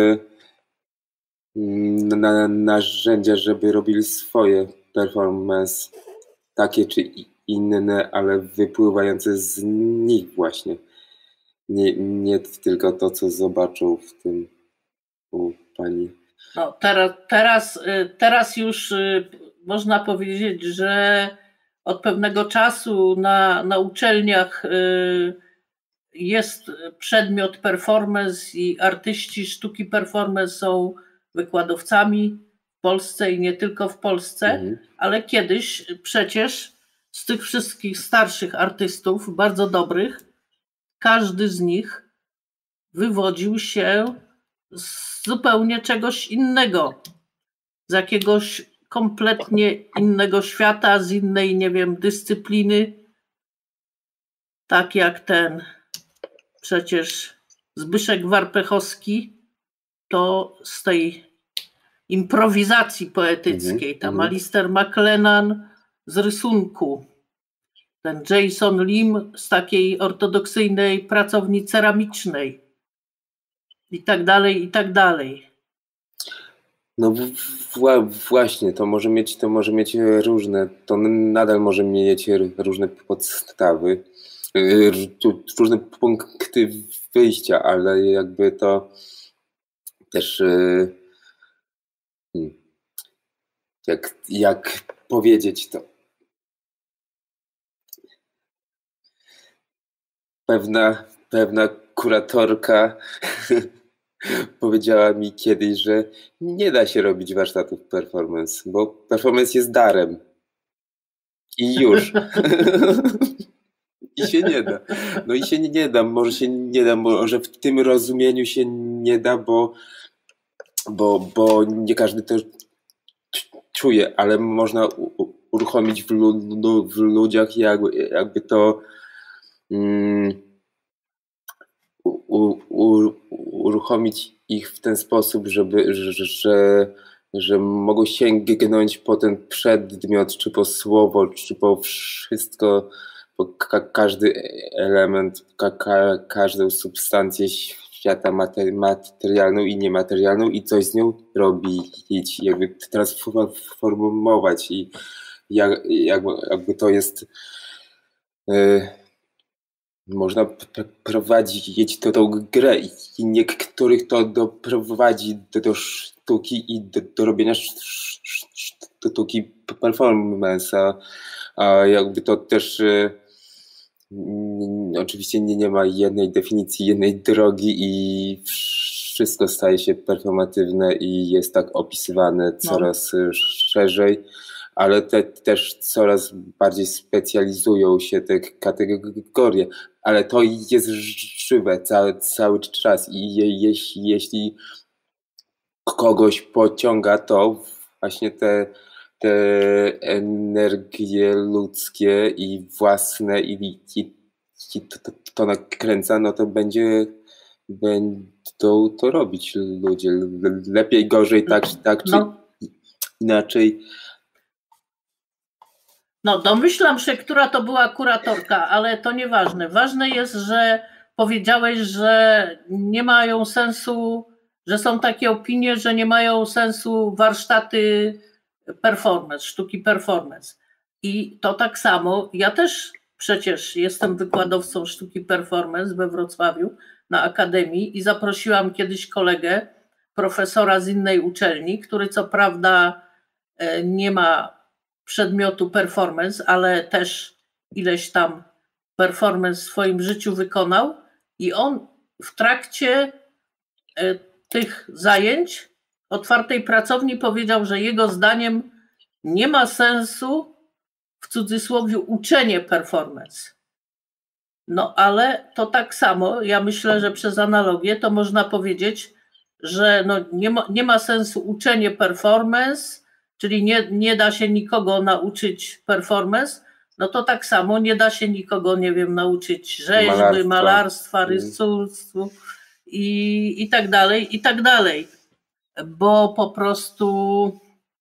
narzędzia, żeby robili swoje performance, takie czy inne, ale wypływające z nich właśnie. Nie tylko to, co zobaczą w tym u pani. No, teraz już można powiedzieć, że od pewnego czasu na uczelniach jest przedmiot performance i artyści sztuki performance są wykładowcami w Polsce i nie tylko w Polsce, ale kiedyś przecież z tych wszystkich starszych artystów, bardzo dobrych, każdy z nich wywodził się z zupełnie czegoś innego, z jakiegoś kompletnie innego świata, z innej, nie wiem, dyscypliny, tak jak ten przecież Zbyszek Warpechowski, to z tej improwizacji poetyckiej, tam Alistair McLennan z rysunku, ten Jason Lim z takiej ortodoksyjnej pracowni ceramicznej i tak dalej, i tak dalej. No właśnie, to może mieć różne, to nadal może mieć różne podstawy, różne punkty wyjścia, ale jakby to też jak powiedzieć to. Pewna kuratorka powiedziała mi kiedyś, że nie da się robić warsztatów performance, bo performance jest darem. I już. I się nie da. No i się nie da. Może się nie da, może w tym rozumieniu się nie da, bo nie każdy to czuje, ale można uruchomić w ludziach jakby to uruchomić ich w ten sposób, że mogą sięgnąć po ten przedmiot, czy po słowo, czy po wszystko, po każdy element, każdą substancję świata materialną i niematerialną i coś z nią robić, jakby transformować i jakby to jest można prowadzić tą grę i niektórych to doprowadzi do sztuki i do robienia sztuki performance, a jakby to też oczywiście nie ma jednej definicji, jednej drogi i wszystko staje się performatywne i jest tak opisywane coraz szerzej, ale też coraz bardziej specjalizują się te kategorie, ale to jest żywe cały czas i jeśli kogoś pociąga, to właśnie te energie ludzkie i własne i to nakręca, no to będą to robić ludzie. Lepiej, gorzej, tak czy inaczej. No, domyślam się, która to była kuratorka, ale to nieważne. Ważne jest, że powiedziałeś, że nie mają sensu, że są takie opinie, że nie mają sensu warsztaty performance, sztuki performance. I to tak samo, ja też przecież jestem wykładowcą sztuki performance we Wrocławiu na Akademii i zaprosiłam kiedyś kolegę, profesora z innej uczelni, który co prawda nie ma przedmiotu performance, ale też ileś tam performance w swoim życiu wykonał i on w trakcie tych zajęć otwartej pracowni powiedział, że jego zdaniem nie ma sensu w cudzysłowie uczenie performance. No ale to tak samo, ja myślę, że przez analogię to można powiedzieć, że no nie ma sensu uczenie performance, czyli nie da się nikogo nauczyć performance, no to tak samo nie da się nikogo, nie wiem, nauczyć rzeźby, malarstwa, rysunku i tak dalej, bo po prostu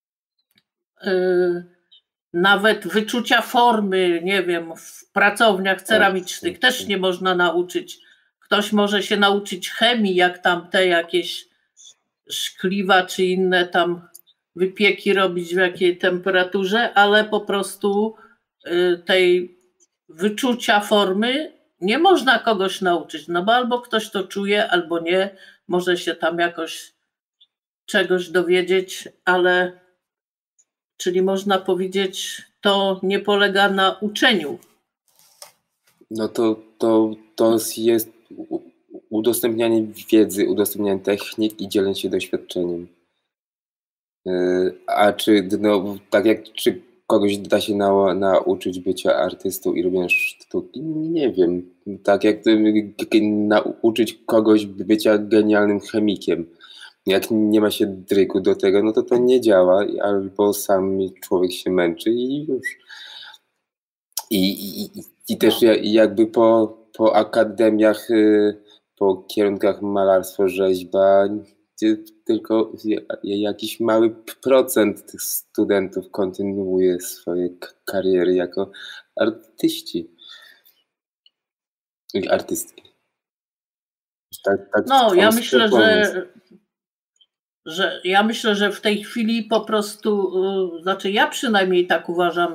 nawet wyczucia formy, nie wiem, w pracowniach ceramicznych też nie można nauczyć. Ktoś może się nauczyć chemii, jak tam te jakieś szkliwa czy inne tam wypieki robić w jakiej temperaturze, ale po prostu tej wyczucia formy nie można kogoś nauczyć, no bo albo ktoś to czuje, albo nie, może się tam jakoś czegoś dowiedzieć, ale czyli można powiedzieć, to nie polega na uczeniu. No to jest udostępnianie wiedzy, udostępnianie technik i dzielenie się doświadczeniem. A czy, no, tak jak, czy kogoś da się nauczyć bycia artystą i robienia sztuki? Nie wiem. Tak jak nauczyć kogoś bycia genialnym chemikiem. Jak nie ma się drygu do tego, no to nie działa, albo sam człowiek się męczy i już. I też jakby po akademiach, po kierunkach malarstwo, rzeźba, tylko jakiś mały procent tych studentów kontynuuje swoje kariery jako artyści i artystki. Tak, no, ja myślę, że że ja myślę, że w tej chwili po prostu, znaczy ja przynajmniej tak uważam,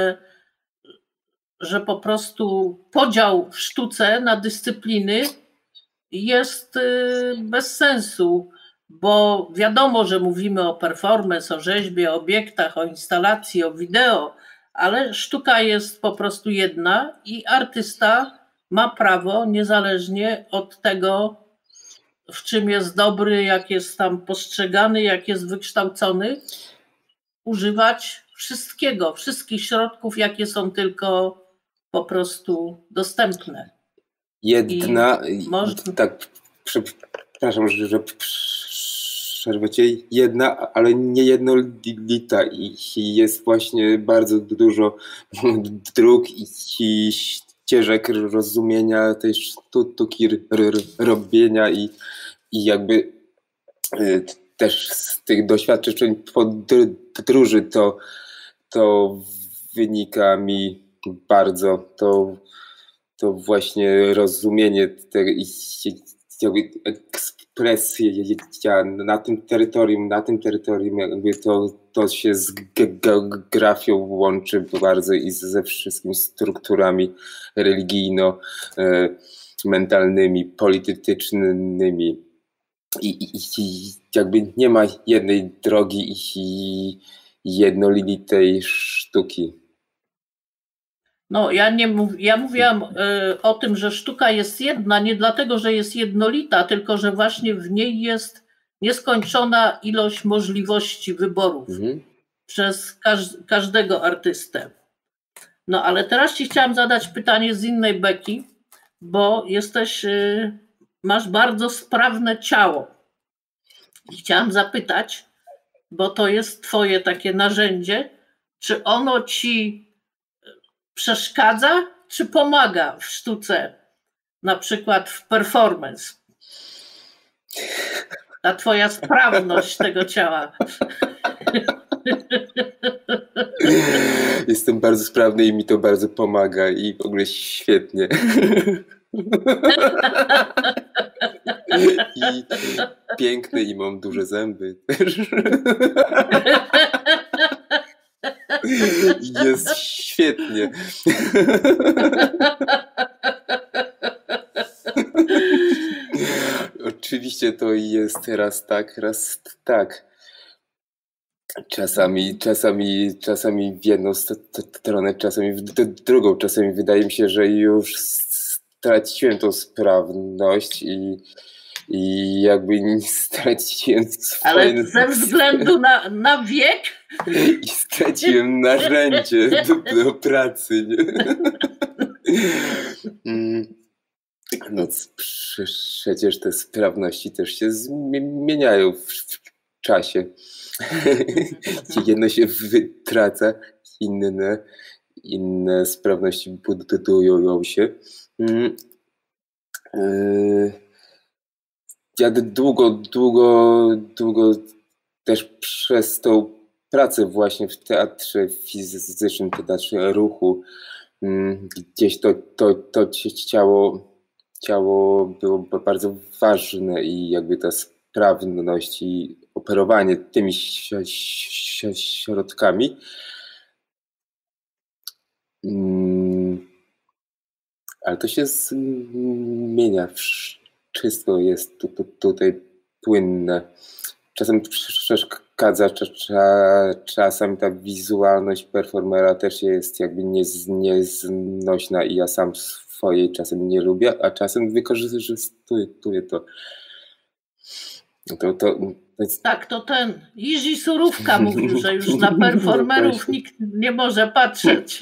że po prostu podział w sztuce na dyscypliny jest bez sensu, bo wiadomo, że mówimy o performance, o rzeźbie, o obiektach, o instalacji, o wideo, ale sztuka jest po prostu jedna i artysta ma prawo, niezależnie od tego, w czym jest dobry, jak jest tam postrzegany, jak jest wykształcony, używać wszystkiego, wszystkich środków, jakie są tylko po prostu dostępne. Tak, przepraszam, że przerwę cię, jedna, ale nie jednolita i jest właśnie bardzo dużo dróg i ścieżek rozumienia tej sztuki, robienia i jakby też z tych doświadczeń podróży to wynika mi bardzo to właśnie rozumienie tej ekspresji na tym terytorium jakby to się z geografią łączy bardzo i ze wszystkimi strukturami religijno-mentalnymi, politycznymi i jakby nie ma jednej drogi i jednolitej sztuki. No, ja mówiłam o tym, że sztuka jest jedna, nie dlatego, że jest jednolita, tylko że właśnie w niej jest nieskończona ilość możliwości wyborów przez każdego artystę. No, ale teraz ci chciałam zadać pytanie z innej beki, bo masz bardzo sprawne ciało. I chciałam zapytać, bo to jest twoje takie narzędzie, czy ono ci przeszkadza, czy pomaga w sztuce, na przykład w performance? Ta twoja sprawność tego ciała. Jestem bardzo sprawny i mi to bardzo pomaga i w ogóle świetnie. I piękny i mam duże zęby. Jest świetnie. Oczywiście to jest raz tak. Czasami w jedną stronę, czasami w drugą. Czasami wydaje mi się, że już straciłem tą sprawność i jakby nie straciłem swoje... Ale ze względu na wiek? I straciłem narzędzie do pracy. Nie? No przecież te sprawności też się zmieniają w czasie. Jedno się wytraca, inne sprawności budują się. Ja długo też przez tą pracę właśnie w teatrze fizycznym, teatrze ruchu, gdzieś to ciało było bardzo ważne i jakby ta sprawność i operowanie tymi środkami ale to się zmienia. Wszystko jest tutaj płynne. Czasem przeszkadza, czasem ta wizualność performera też jest jakby nieznośna i ja sam swojej czasem nie lubię, a czasem wykorzystuję to. Tak, to ten Jiří Surówka mówił, że już na performerów nikt nie może patrzeć.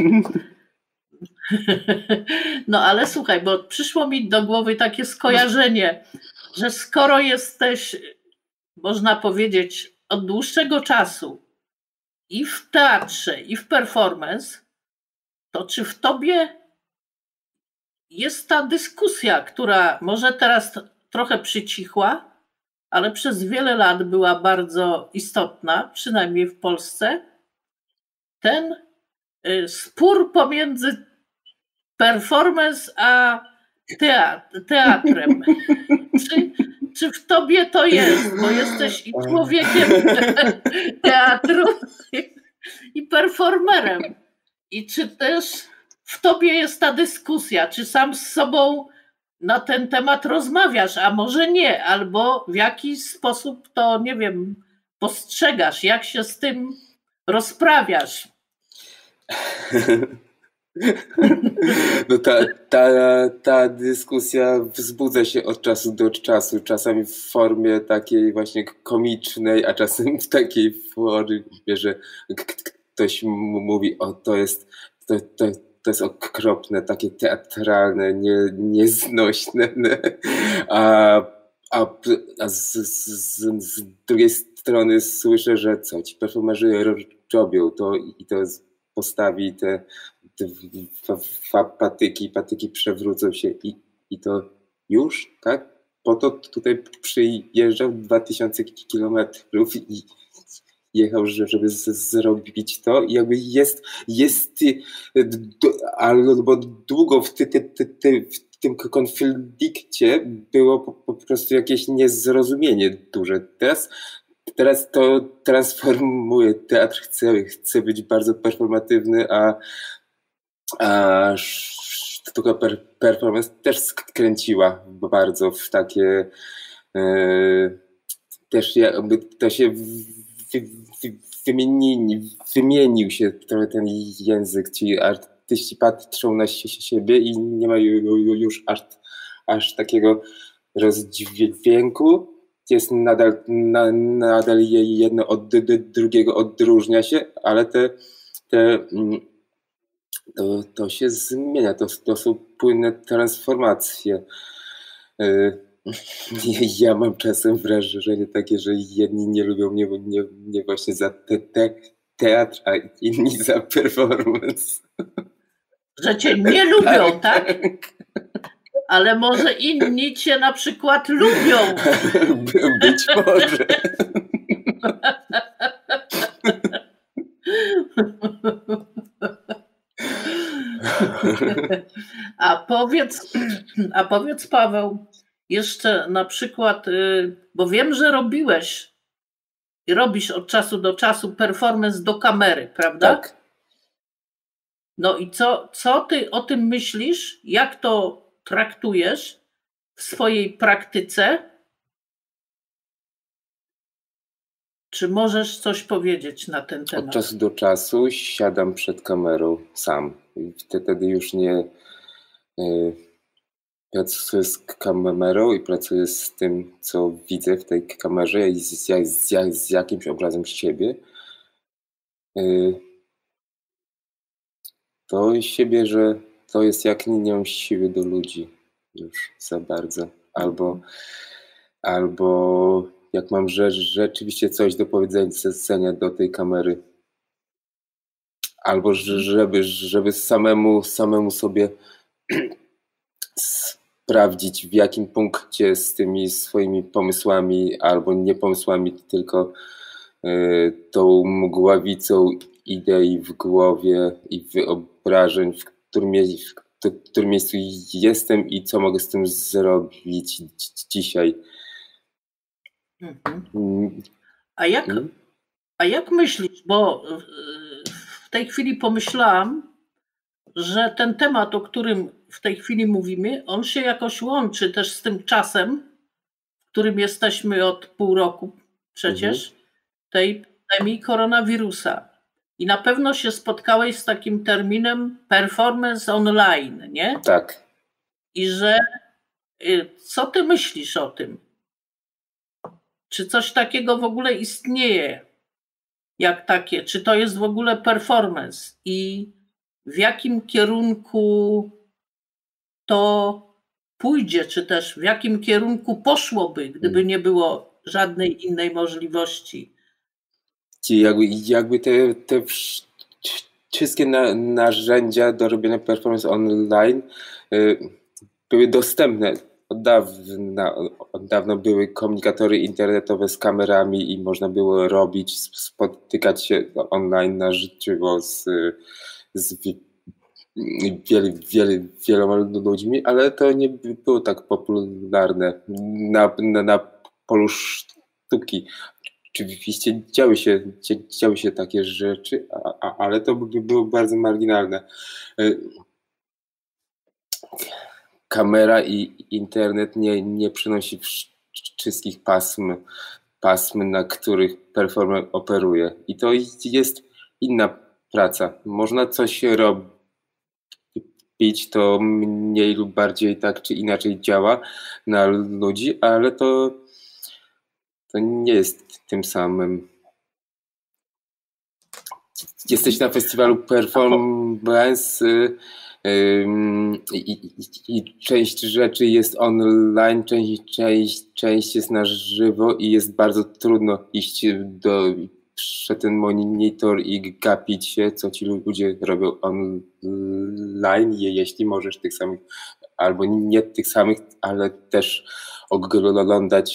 No ale słuchaj, bo przyszło mi do głowy takie skojarzenie, że skoro jesteś, można powiedzieć, od dłuższego czasu i w teatrze, i w performance, to czy w tobie jest ta dyskusja, która może teraz trochę przycichła, ale przez wiele lat była bardzo istotna, przynajmniej w Polsce, ten spór pomiędzy performance a teatrem. czy w tobie to jest, bo jesteś i człowiekiem teatru i performerem. I czy też w tobie jest ta dyskusja, czy sam z sobą na ten temat rozmawiasz, a może nie, albo w jaki sposób to, nie wiem, postrzegasz, jak się z tym rozprawiasz? No ta dyskusja wzbudza się od czasu do czasu, czasami w formie takiej właśnie komicznej, a czasem w takiej formie, że ktoś mówi, o to jest okropne, takie teatralne, nieznośne, a z drugiej strony słyszę, że co ci performerzy robią to i to postawi te patyki przewrócą się i to już, tak? Po to tutaj przyjeżdżał 2000 kilometrów i jechał, żeby zrobić to i jakby jest albo długo w tym konflikcie było po prostu jakieś niezrozumienie duże. Teraz to transformuje teatr, chce być bardzo performatywny, a sztuka performance też skręciła bardzo w takie też jakby to się wymienił się trochę ten język, ci artyści patrzą na siebie i nie mają już aż takiego rozdźwięku. Jest nadal jedno od drugiego odróżnia się, ale to się zmienia, to są płynne transformacje. Ja mam czasem wrażenie takie, że jedni nie lubią mnie właśnie za teatr, a inni za performance. Że cię nie lubią, tak? Ale może inni cię na przykład lubią. Być może. A powiedz Paweł, jeszcze na przykład, bo wiem, że robiłeś i robisz od czasu do czasu performance do kamery, prawda? Tak. No i co ty o tym myślisz? Jak to traktujesz w swojej praktyce? Czy możesz coś powiedzieć na ten temat? Od czasu do czasu siadam przed kamerą sam. I wtedy już nie pracuję z kamerą i pracuję z tym, co widzę w tej kamerze i z jakimś obrazem siebie. To siebie, że to jest jak nie mam siły do ludzi już za bardzo. Albo jak mam rzeczywiście coś do powiedzenia do tej kamery. Albo żeby samemu sobie sprawdzić, w jakim punkcie z tymi swoimi pomysłami, albo nie pomysłami, tylko tą mgławicą idei w głowie i wyobrażeń, w którym miejscu jestem i co mogę z tym zrobić dzisiaj. A jak myślisz, bo w tej chwili pomyślałam, że ten temat, o którym w tej chwili mówimy, on się jakoś łączy też z tym czasem, w którym jesteśmy od pół roku przecież, tej pandemii koronawirusa. I na pewno się spotkałeś z takim terminem performance online, nie? Tak. I że co ty myślisz o tym? Czy coś takiego w ogóle istnieje? Jak takie? Czy to jest w ogóle performance? I w jakim kierunku to pójdzie, czy też w jakim kierunku poszłoby, gdyby nie było żadnej innej możliwości? Jakby te wszystkie narzędzia do robienia performance online były dostępne. Od dawna były komunikatory internetowe z kamerami i można było spotykać się online na żywo z wieloma ludźmi, ale to nie było tak popularne na polu sztuki. Oczywiście działy się takie rzeczy, ale to było bardzo marginalne. Kamera i internet nie przynosi wszystkich pasm, na których performer operuje. I to jest inna praca. Można coś robić, to mniej lub bardziej tak czy inaczej działa na ludzi, ale to nie jest tym samym. Jesteś na festiwalu Performance i część rzeczy jest online, część jest na żywo i jest bardzo trudno iść przed ten monitor i gapić się, co ci ludzie robią online, jeśli możesz tych samych, albo nie tych samych, ale też oglądać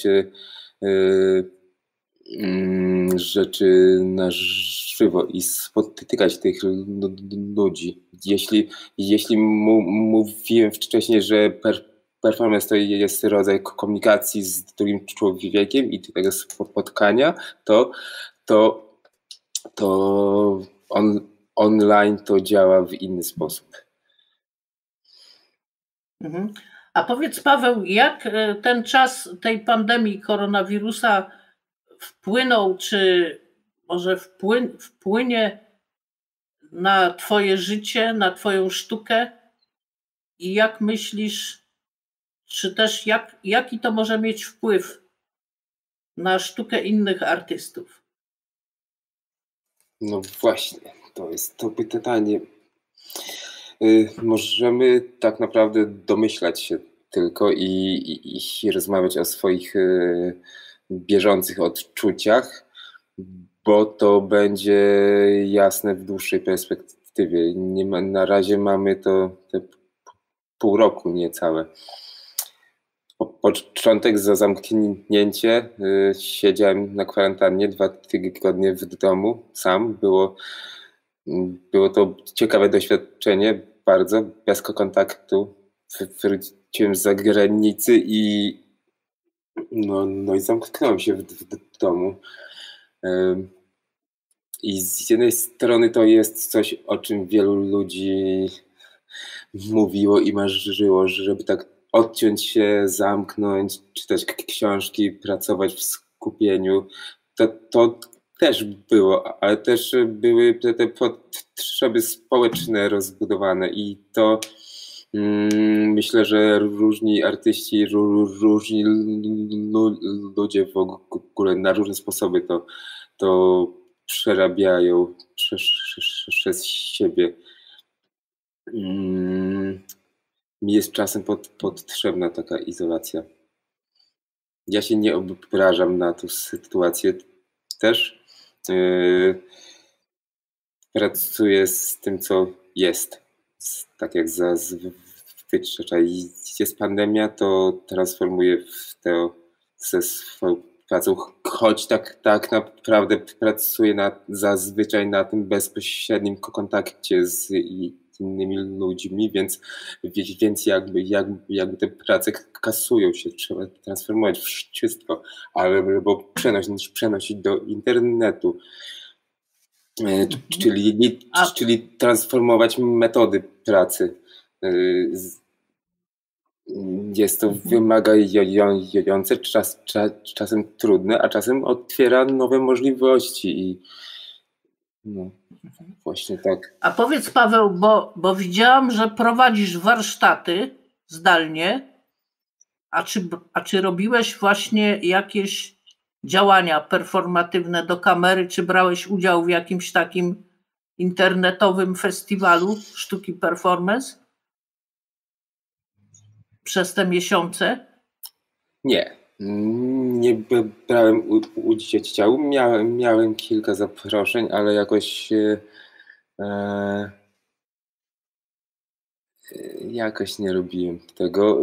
rzeczy na żywo i spotykać tych ludzi. Jeśli mówiłem wcześniej, że performance to jest rodzaj komunikacji z drugim człowiekiem i tego spotkania, to online to działa w inny sposób. A powiedz, Paweł, jak ten czas tej pandemii koronawirusa wpłynął, czy może wpłynie na twoje życie, na twoją sztukę i jak myślisz, czy też jaki to może mieć wpływ na sztukę innych artystów? No właśnie, to jest to pytanie. Możemy tak naprawdę domyślać się tylko i rozmawiać o swoich bieżących odczuciach, bo to będzie jasne w dłuższej perspektywie. Na razie mamy to te pół roku niecałe. Początek za zamknięcie, siedziałem na kwarantannie 2 tygodnie w domu sam. Było to ciekawe doświadczenie, bardzo, bez kontaktu. Wróciłem z zagranicy i i zamknąłem się w domu. I z jednej strony to jest coś, o czym wielu ludzi mówiło i marzyło, żeby tak odciąć się, zamknąć, czytać książki, pracować w skupieniu. To też było, ale też były te potrzeby społeczne rozbudowane i to myślę, że różni artyści, różni ludzie w ogóle na różne sposoby to przerabiają przez siebie. Mi jest czasem potrzebna taka izolacja. Ja się nie obrażam na tę sytuację też. Pracuję z tym, co jest. Tak jak zazwyczaj jest pandemia, to transformuję w to ze swoją pracą, choć tak naprawdę pracuję zazwyczaj na tym bezpośrednim kontakcie z innymi ludźmi, więc jakby te prace kasują się, trzeba transformować wszystko, albo przenosić do internetu, czyli transformować metody pracy. Jest to wymagające, czasem trudne, a czasem otwiera nowe możliwości i właśnie tak. A powiedz, Paweł, bo widziałam, że prowadzisz warsztaty zdalnie, a czy robiłeś właśnie jakieś działania performatywne do kamery, czy brałeś udział w jakimś takim internetowym festiwalu sztuki performance przez te miesiące? Nie brałem udziału. Miałem kilka zaproszeń, ale jakoś nie robiłem tego.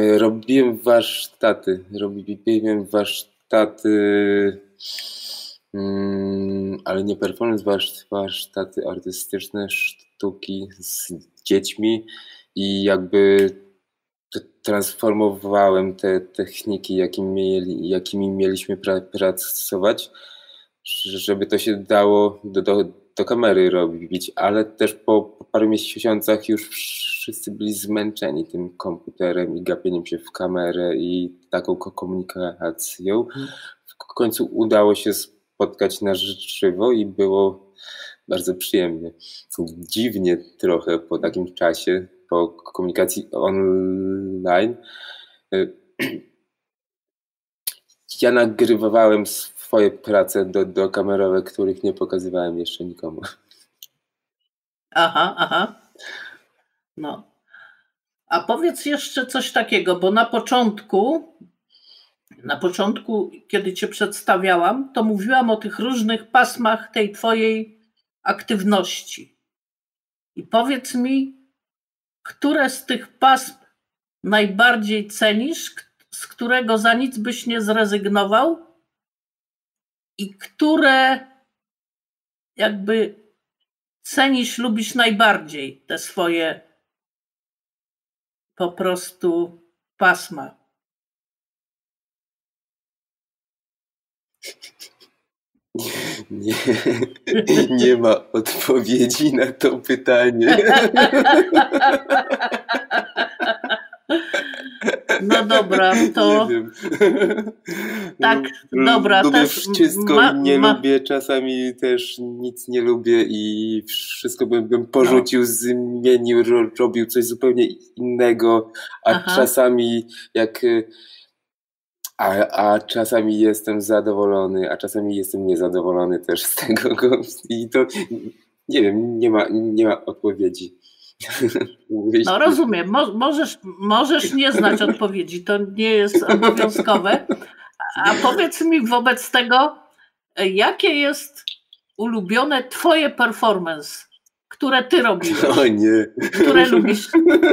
Robiłem warsztaty ale nie performance, warsztaty artystyczne, sztuki z dziećmi i jakby transformowałem te techniki, jakimi mieliśmy pracować, żeby to się dało do kamery robić, ale też po paru miesiącach już wszyscy byli zmęczeni tym komputerem i gapieniem się w kamerę i taką komunikacją. W końcu udało się spotkać na żywo i było bardzo przyjemnie. Dziwnie trochę po takim czasie, po komunikacji online. Ja nagrywałem swoje prace do kamerowe, których nie pokazywałem jeszcze nikomu. Aha. No. A powiedz jeszcze coś takiego, bo na początku, kiedy cię przedstawiałam, to mówiłam o tych różnych pasmach tej twojej aktywności. I powiedz mi, które z tych pasm najbardziej cenisz, z którego za nic byś nie zrezygnował i które jakby cenisz, lubisz najbardziej, te swoje po prostu pasma. Nie ma odpowiedzi na to pytanie. No dobra, to... Nie wiem. Tak, dobra. Lubię też wszystko, nie lubię, czasami też nic nie lubię i wszystko bym porzucił, zmienił, robił coś zupełnie innego, czasami a czasami jestem zadowolony, a czasami jestem niezadowolony też z tego i to nie wiem, nie ma odpowiedzi. No rozumiem, możesz nie znać odpowiedzi, to nie jest obowiązkowe. A powiedz mi wobec tego, jakie jest ulubione twoje performance, które ty robisz? O nie. Które lubisz?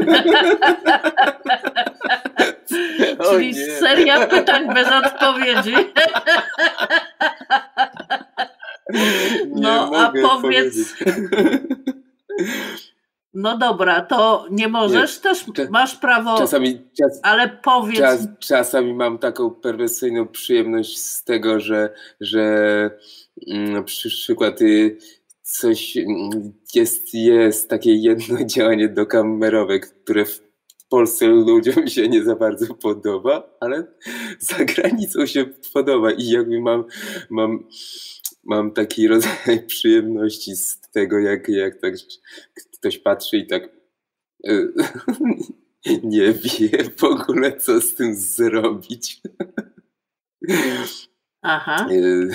Czyli seria pytań bez odpowiedzi. No a powiedz... No dobra, to nie możesz, też masz prawo, ale powiedz... Czasami mam taką perwersyjną przyjemność z tego, że na przykład coś jest takie jedno działanie dokamerowe, które w Polsce ludziom się nie za bardzo podoba, ale za granicą się podoba i jakby mam taki rodzaj przyjemności z tego, jak tak ktoś patrzy i tak nie wie w ogóle, co z tym zrobić. Aha.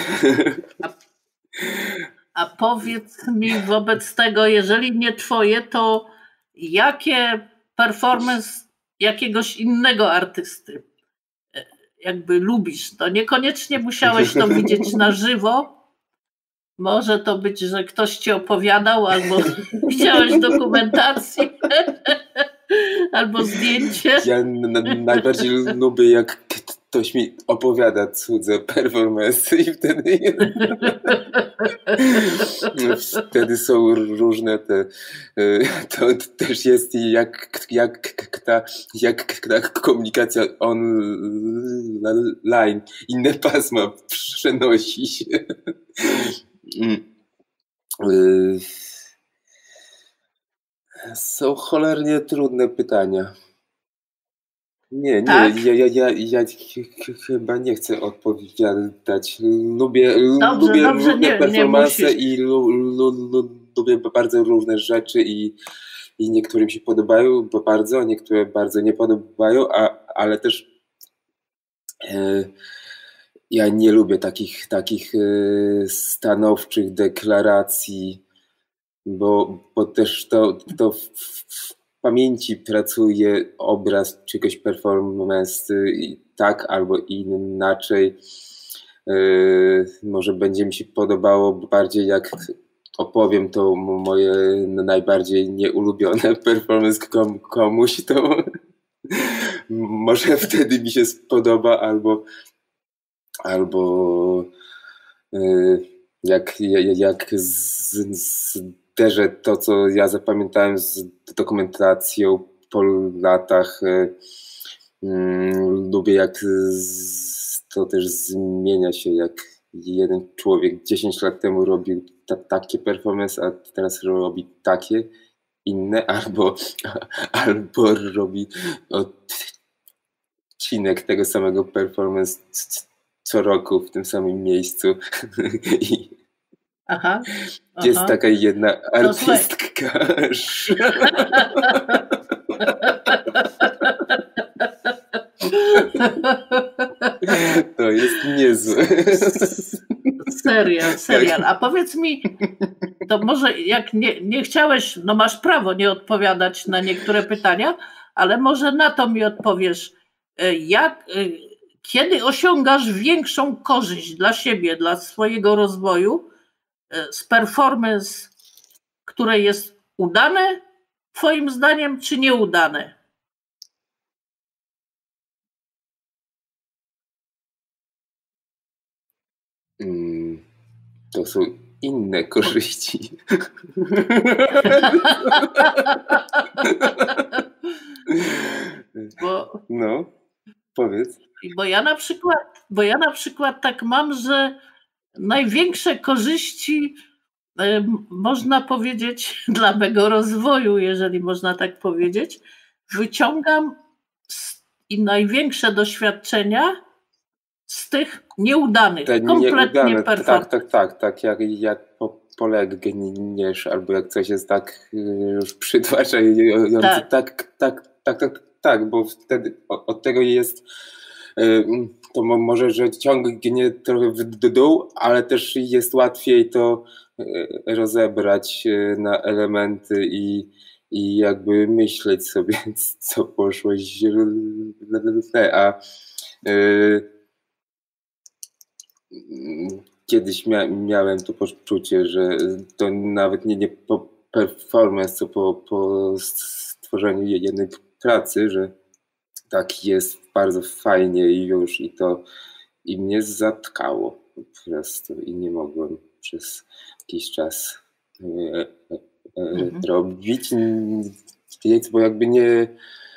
A powiedz mi wobec tego, jeżeli nie twoje, to jakie performance jakiegoś innego artysty jakby lubisz? To niekoniecznie musiałeś to widzieć na żywo. Może to być, że ktoś ci opowiadał, albo widziałeś dokumentacji, albo zdjęcie. Ja najbardziej lubię, jak ktoś mi opowiada cudze performance i wtedy są różne to też jest jak ta komunikacja online, inne pasma przenosi się. Są cholernie trudne pytania. Nie, tak? Ja chyba nie chcę odpowiadać. Lubię różne performance i lubię bardzo różne rzeczy i niektórym się podobają bardzo, a niektóre bardzo nie podobają, ale też ja nie lubię takich stanowczych deklaracji, bo też to w pamięci pracuje obraz czegoś performance tak albo inaczej. Może będzie mi się podobało bardziej, jak opowiem to moje najbardziej nieulubione performance komuś, to może wtedy mi się spodoba albo jak zderzę to, co ja zapamiętałem z dokumentacją po latach, lubię jak to też zmienia się, jak jeden człowiek 10 lat temu robił takie performance, a teraz robi takie inne, albo robi odcinek tego samego performance co roku w tym samym miejscu. Aha. Jest taka jedna artystka. To jest niezłe. Serial. A powiedz mi, to może jak nie chciałeś, no masz prawo nie odpowiadać na niektóre pytania, ale może na to mi odpowiesz. Kiedy osiągasz większą korzyść dla siebie, dla swojego rozwoju z performance, które jest udane twoim zdaniem, czy nieudane? To są inne korzyści. No, powiedz. Bo ja na przykład tak mam, że największe korzyści, można powiedzieć, dla mego rozwoju, jeżeli można tak powiedzieć, wyciągam i największe doświadczenia z tych nieudanych, kompletnie perfekcyjnych. Tak, jak polegniesz, albo jak coś jest tak już przytłaczające, tak, bo wtedy od tego jest, to może, że ciągnie trochę w dół, ale też jest łatwiej to rozebrać na elementy i jakby myśleć sobie, co poszło źle, a kiedyś miałem to poczucie, że to nawet nie po performance, co po stworzeniu jednej pracy, że tak jest bardzo fajnie i mnie zatkało po prostu i nie mogłem przez jakiś czas robić nic, bo jakby nie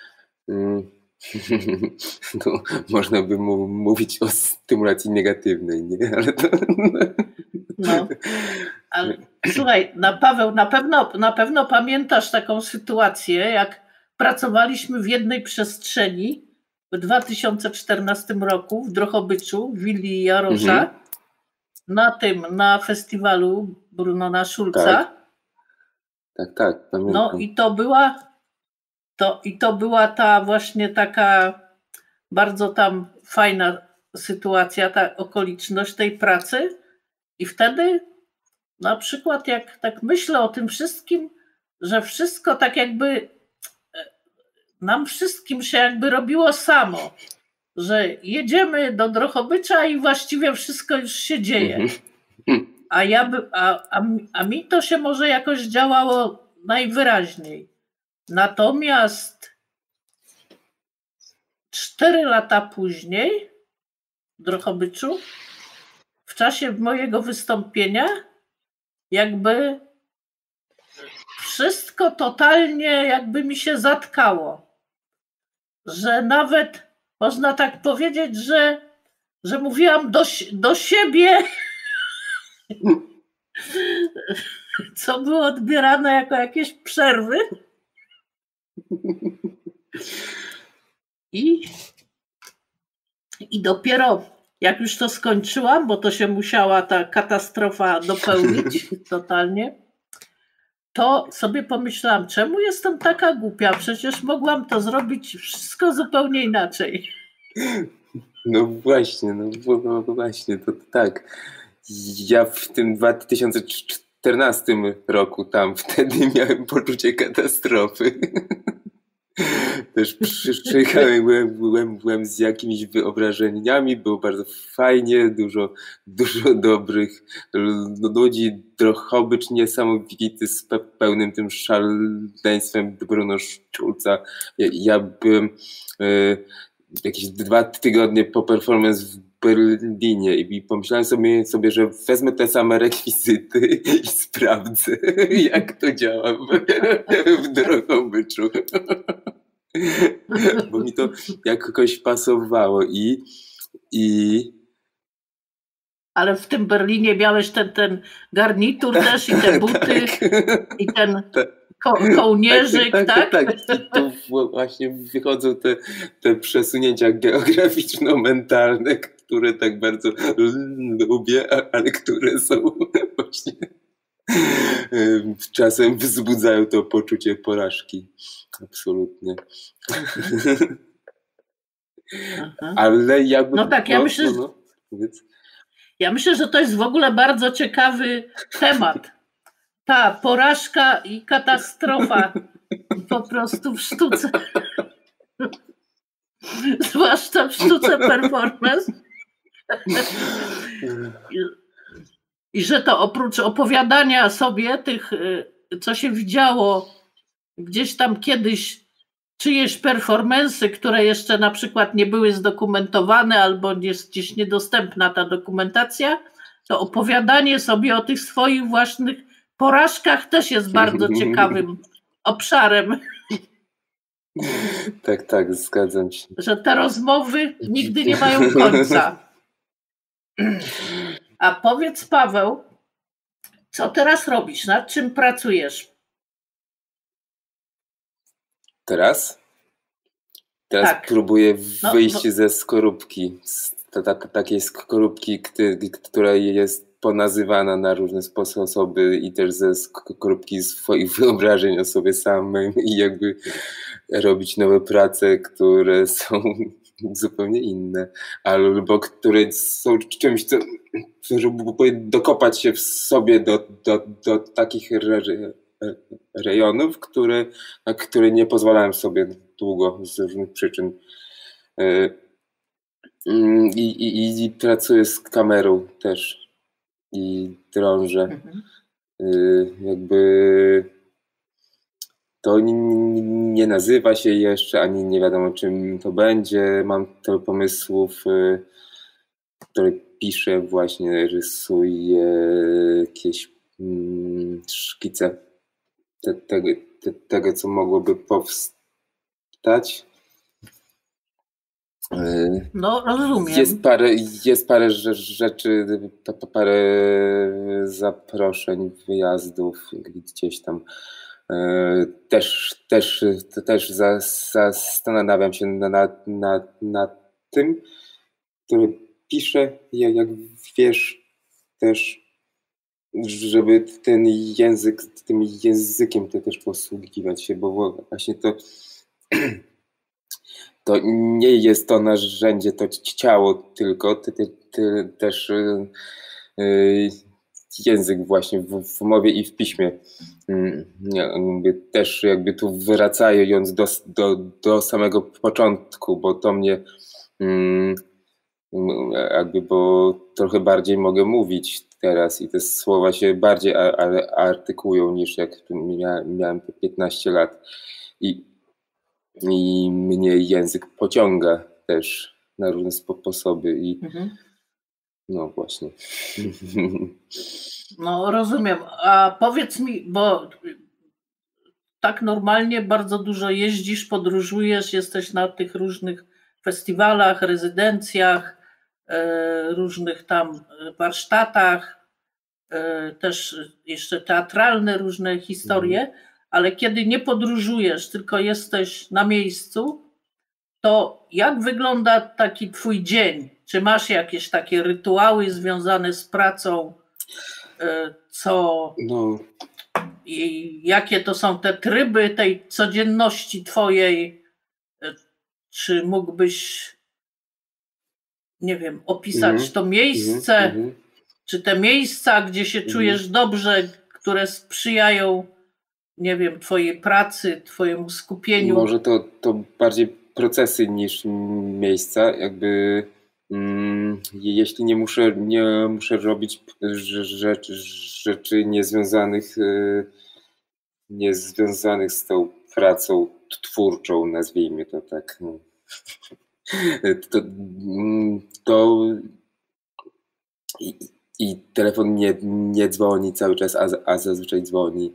to można by mówić o stymulacji negatywnej, nie? Ale to... No. Ale, słuchaj, Paweł, na pewno pamiętasz taką sytuację, jak pracowaliśmy w jednej przestrzeni w 2014 roku w Drohobyczu, w willi Jarosza, na festiwalu Brunona Schulza. Tak, pamiętam. No i to była ta właśnie taka bardzo tam fajna sytuacja, ta okoliczność tej pracy. I wtedy na przykład jak tak myślę o tym wszystkim, że wszystko tak jakby nam wszystkim się jakby robiło samo, że jedziemy do Drohobycza i właściwie wszystko już się dzieje. A mi to się może jakoś działało najwyraźniej. Natomiast 4 lata później w Drohobyczu, w czasie mojego wystąpienia, jakby wszystko totalnie jakby mi się zatkało. Że nawet można tak powiedzieć, że mówiłam do siebie, co było odbierane jako jakieś przerwy. I dopiero jak już to skończyłam, bo to się musiała ta katastrofa dopełnić totalnie, to sobie pomyślałam, czemu jestem taka głupia? Przecież mogłam to zrobić wszystko zupełnie inaczej. No właśnie, to tak. Ja w tym 2014 roku wtedy miałem poczucie katastrofy. Też przyjechałem, byłem z jakimiś wyobrażeniami, było bardzo fajnie, dużo dobrych ludzi, Drohobycz niesamowity, z pełnym tym szaleństwem Bruna Schulza. Ja byłem jakieś 2 tygodnie po performance w Berlinie i pomyślałem sobie, że wezmę te same rekwizyty i sprawdzę, jak to działa w Drohobyczu. Bo mi to jakoś pasowało i Ale w tym Berlinie miałeś ten garnitur też i te buty i ten kołnierzyk, tak? Tak. I tu właśnie wychodzą te przesunięcia geograficzno-mentalne, które tak bardzo lubię, ale które są właśnie czasem wzbudzają to poczucie porażki. Absolutnie. Ale jakby... No tak, ja myślę, ja myślę, że to jest w ogóle bardzo ciekawy temat. Ta porażka i katastrofa po prostu w sztuce. Zwłaszcza w sztuce performance. I że to oprócz opowiadania sobie tych, co się widziało gdzieś tam kiedyś, czyjeś performance'y, które jeszcze na przykład nie były zdokumentowane albo jest gdzieś niedostępna ta dokumentacja, to opowiadanie sobie o tych swoich własnych porażkach też jest bardzo ciekawym obszarem. Tak, zgadzam się. Że te rozmowy nigdy nie mają końca. A powiedz, Paweł, co teraz robisz? Nad czym pracujesz? Teraz tak. Próbuję wyjść ze skorupki. Takiej skorupki, która jest ponazywana na różne sposoby i też ze skorupki swoich wyobrażeń o sobie samym i jakby robić nowe prace, które są zupełnie inne, albo które są czymś, żeby dokopać się w sobie do takich rejonów, które nie pozwalałem sobie długo z różnych przyczyn. I pracuję z kamerą też i drążę. Jakby to nie nazywa się jeszcze, ani nie wiadomo czym to będzie. Mam tyle pomysłów, które piszę, właśnie rysuję jakieś szkice tego, co mogłoby powstać. No, rozumiem. Jest parę rzeczy, parę zaproszeń, wyjazdów gdzieś tam. Też zastanawiam się nad tym, który piszę, jak wiesz, też, żeby tym językiem też posługiwać się, bo właśnie to nie jest to narzędzie, to ciało tylko, też język właśnie w mowie i w piśmie. Też jakby tu wracając do samego początku, bo to mnie jakby, bo trochę bardziej mogę mówić teraz i te słowa się bardziej artykułują niż jak miałem 15 lat i mnie język pociąga też na różne sposoby i no właśnie. No rozumiem, a powiedz mi, bo tak normalnie bardzo dużo jeździsz, podróżujesz, jesteś na tych różnych festiwalach, rezydencjach, różnych tam warsztatach, też jeszcze teatralne różne historie, ale kiedy nie podróżujesz, tylko jesteś na miejscu, to jak wygląda taki twój dzień? Czy masz jakieś takie rytuały związane z pracą? I jakie to są te tryby tej codzienności twojej? Czy mógłbyś, nie wiem, opisać to miejsce? Czy te miejsca, gdzie się czujesz dobrze, które sprzyjają, nie wiem, twojej pracy, twojemu skupieniu? Może to bardziej procesy niż miejsca, jakby jeśli nie muszę robić rzeczy niezwiązanych z tą pracą twórczą, nazwijmy to tak. To, to i telefon nie dzwoni cały czas, a zazwyczaj dzwoni.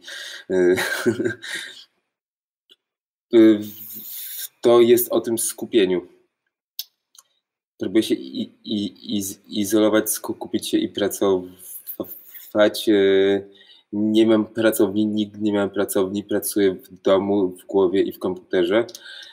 To jest o tym skupieniu. Próbuję się izolować, skupić się i pracować. Nie mam pracowni, nigdy nie miałem pracowni, pracuję w domu, w głowie i w komputerze.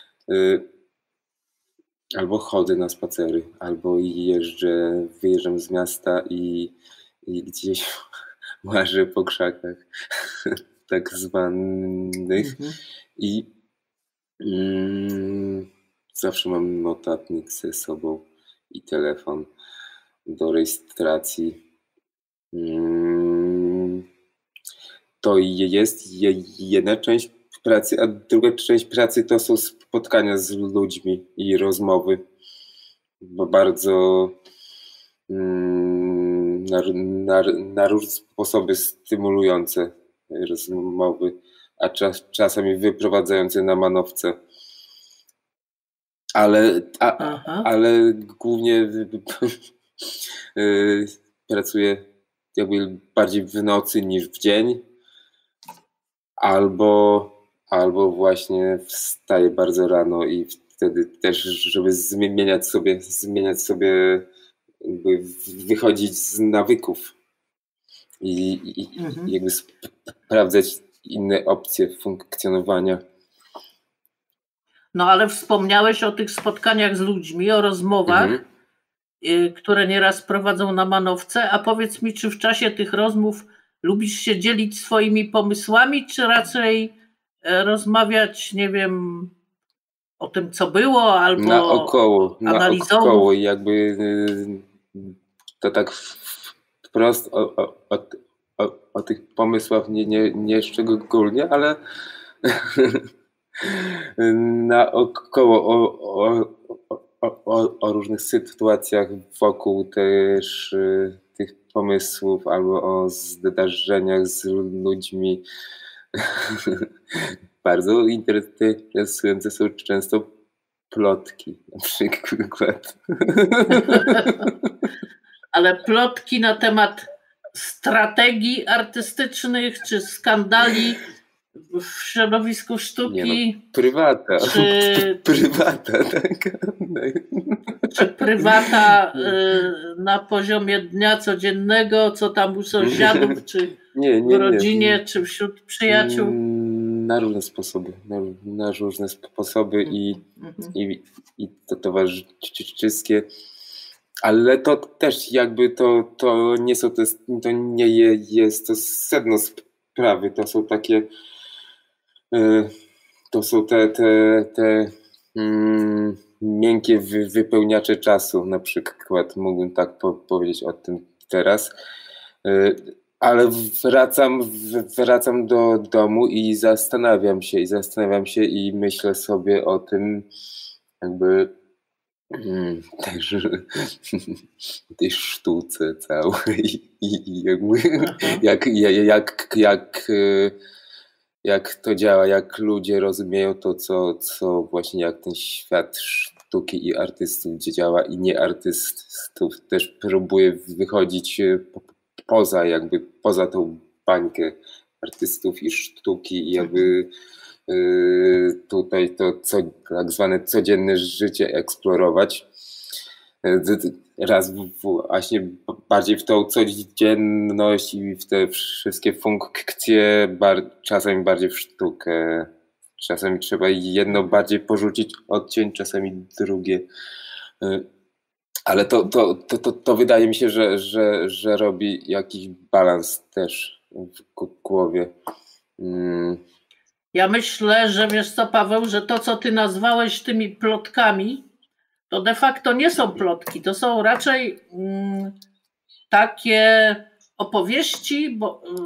Albo chodzę na spacery, albo wyjeżdżam z miasta i gdzieś łażę po krzakach tak zwanych. I zawsze mam notatnik ze sobą i telefon do rejestracji. To jest jedna część pracy, a druga część pracy to są spotkania z ludźmi i rozmowy, bo bardzo na różne sposoby stymulujące rozmowy, a czasami wyprowadzające na manowce. Ale głównie pracuję jakby bardziej w nocy niż w dzień, albo właśnie wstaję bardzo rano i wtedy też, żeby zmieniać sobie jakby wychodzić z nawyków i jakby sprawdzać inne opcje funkcjonowania. No ale wspomniałeś o tych spotkaniach z ludźmi, o rozmowach, które nieraz prowadzą na manowce, a powiedz mi, czy w czasie tych rozmów lubisz się dzielić swoimi pomysłami, czy raczej rozmawiać, nie wiem, o tym, co było, albo analizować? Naokoło, jakby to tak wprost o tych pomysłach nie szczególnie, ale naokoło o różnych sytuacjach wokół też tych pomysłów albo o zdarzeniach z ludźmi. Bardzo interesujące są często plotki, na przykład. Ale plotki na temat strategii artystycznych czy skandali w środowisku sztuki? Nie, no, prywata. Prywata, tak. Czy prywata na poziomie dnia codziennego, co tam u sąsiadów, czy w rodzinie, czy wśród przyjaciół? Na różne sposoby. Na różne sposoby i to towarzyskie. Ale to też jakby to nie są to nie jest to sedno sprawy. To są takie to są te miękkie wypełniacze czasu, na przykład, mógłbym tak powiedzieć o tym teraz, ale wracam do domu i zastanawiam się i myślę sobie o tym jakby też tej sztuce całej i jakby jak to działa, jak ludzie rozumieją to, co właśnie jak ten świat sztuki i artystów działa i nie artystów. Też próbuję wychodzić poza tą bańkę artystów i sztuki i jakby tutaj to tak zwane codzienne życie eksplorować. Raz właśnie bardziej w tą codzienność i w te wszystkie funkcje, czasami bardziej w sztukę. Czasami trzeba jedno bardziej porzucić, odciąć, czasami drugie. Ale to wydaje mi się, że robi jakiś balans też w głowie. Ja myślę, że wiesz co, Paweł, że to, co ty nazwałeś tymi plotkami, to de facto nie są plotki, to są raczej takie opowieści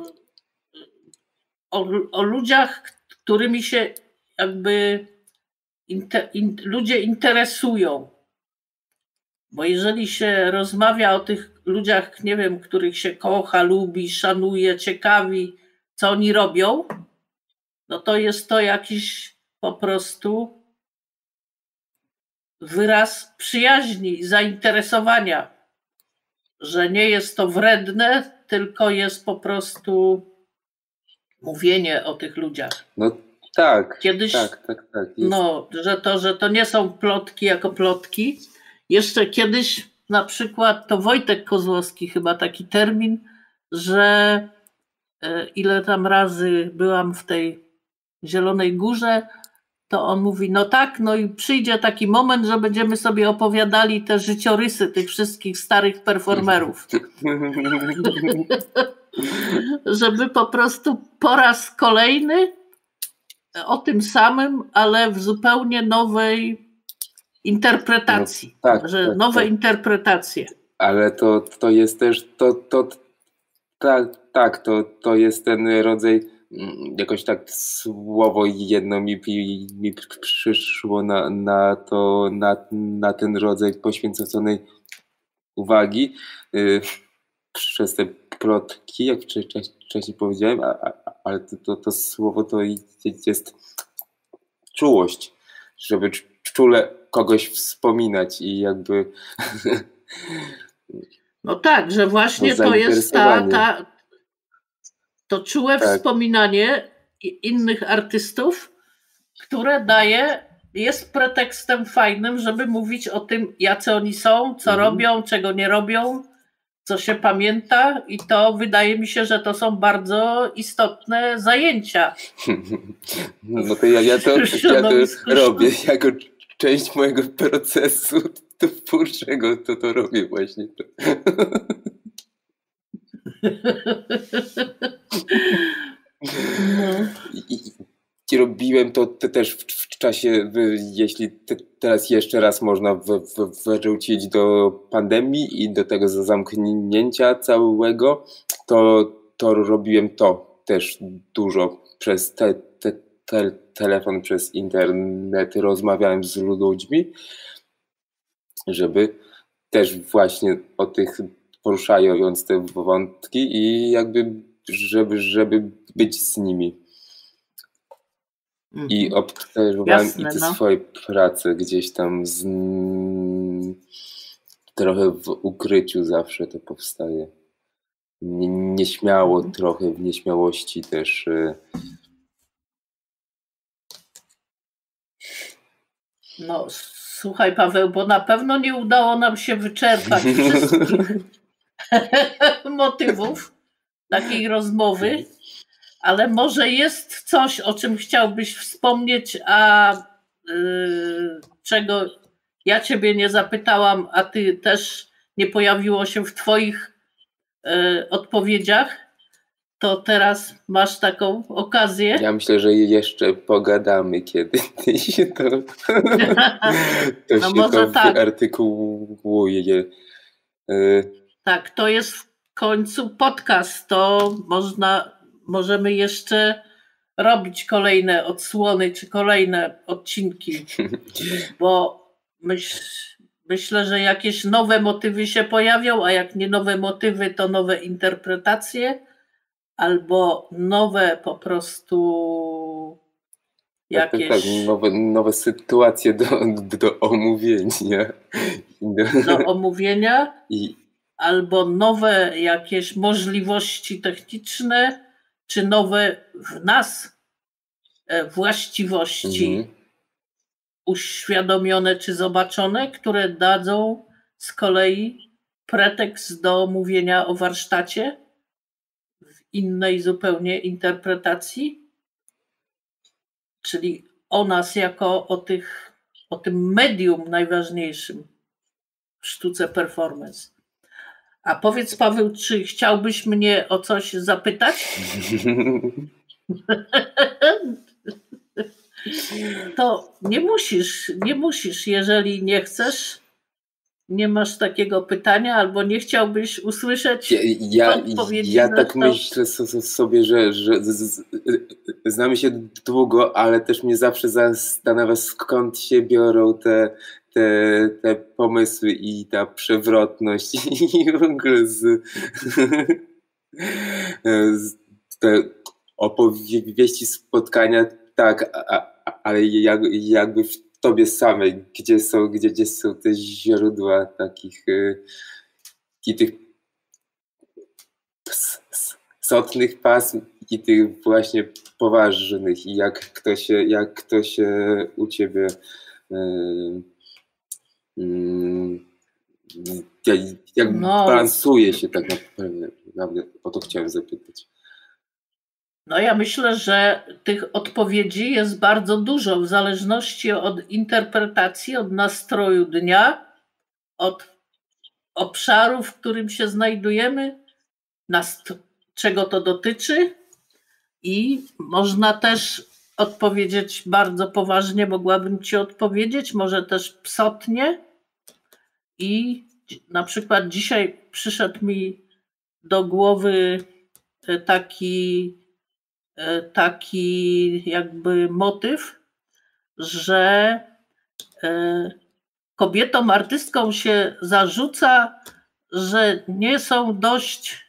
o ludziach, którymi się jakby ludzie interesują. Bo jeżeli się rozmawia o tych ludziach, nie wiem, których się kocha, lubi, szanuje, ciekawi, co oni robią, no to jest to jakiś po prostu wyraz przyjaźni, zainteresowania, że nie jest to wredne, tylko jest po prostu mówienie o tych ludziach. No tak, Kiedyś, tak. Jest. No, że to nie są plotki jako plotki. Jeszcze kiedyś na przykład to Wojtek Kozłowski chyba taki termin, że ile tam razy byłam w tej Zielonej Górze, to on mówi, no tak, no i przyjdzie taki moment, że będziemy sobie opowiadali te życiorysy tych wszystkich starych performerów. Żeby po prostu po raz kolejny o tym samym, ale w zupełnie nowej interpretacji. No, tak, że tak, nowe tak. interpretacje. Ale to jest też to jest ten rodzaj, jakoś tak słowo jedno mi przyszło na ten rodzaj poświęconej uwagi przez te plotki, jak wcześniej powiedziałem, ale to słowo to jest czułość, żeby czule kogoś wspominać i jakby no tak, że właśnie to jest to czułe wspominanie innych artystów, które jest pretekstem fajnym, żeby mówić o tym, jacy oni są, co robią, czego nie robią, co się pamięta, i to wydaje mi się, że to są bardzo istotne zajęcia. No to ja to robię jako część mojego procesu twórczego, to robię właśnie to. No. I robiłem to też w czasie, jeśli teraz jeszcze raz można wrócić do pandemii i do tego zamknięcia całego, to robiłem to też dużo przez telefon, przez internet, rozmawiałem z ludźmi, żeby też właśnie o tych, poruszając te wątki i jakby żeby być z nimi. I obserwowałem i te swoje prace gdzieś tam trochę w ukryciu zawsze to powstaje. Nieśmiało trochę, w nieśmiałości też. No słuchaj, Paweł, bo na pewno nie udało nam się wyczerpać wszystkich motywów takiej rozmowy, ale może jest coś, o czym chciałbyś wspomnieć, a czego ja ciebie nie zapytałam, a ty też nie pojawiło się w twoich odpowiedziach, to teraz masz taką okazję. Ja myślę, że jeszcze pogadamy kiedyś. To no się może to tak. wyartykułuje. Tak, to jest w końcu podcast, to możemy jeszcze robić kolejne odsłony czy kolejne odcinki, bo myślę, że jakieś nowe motywy się pojawią, a jak nie nowe motywy, to nowe interpretacje albo nowe po prostu jakieś... Tak, nowe sytuacje do omówienia. Do omówienia albo nowe jakieś możliwości techniczne, czy nowe w nas właściwości uświadomione czy zobaczone, które dadzą z kolei pretekst do mówienia o warsztacie w innej zupełnie interpretacji, czyli o nas jako o tym medium najważniejszym w sztuce performance. A powiedz, Paweł, czy chciałbyś mnie o coś zapytać? To nie musisz, jeżeli nie chcesz, nie masz takiego pytania, albo nie chciałbyś usłyszeć odpowiedzi. Ja tak myślę sobie, że znamy się długo, ale też mnie zawsze zastanawia, skąd się biorą te pomysły i ta przewrotność i w ogóle te opowieści, spotkania, tak, ale jakby w tobie samej, gdzie są te źródła takich i tych sotnych pasm i tych właśnie poważnych i jak to się u ciebie jak balansuje się tak naprawdę, o to chciałem zapytać. No ja myślę, że tych odpowiedzi jest bardzo dużo w zależności od interpretacji, od nastroju dnia, od obszaru, w którym się znajdujemy, czego to dotyczy i można też odpowiedzieć bardzo poważnie, mogłabym ci odpowiedzieć, może też psotnie i na przykład dzisiaj przyszedł mi do głowy taki jakby motyw, że kobietom artystkom się zarzuca, że nie są dość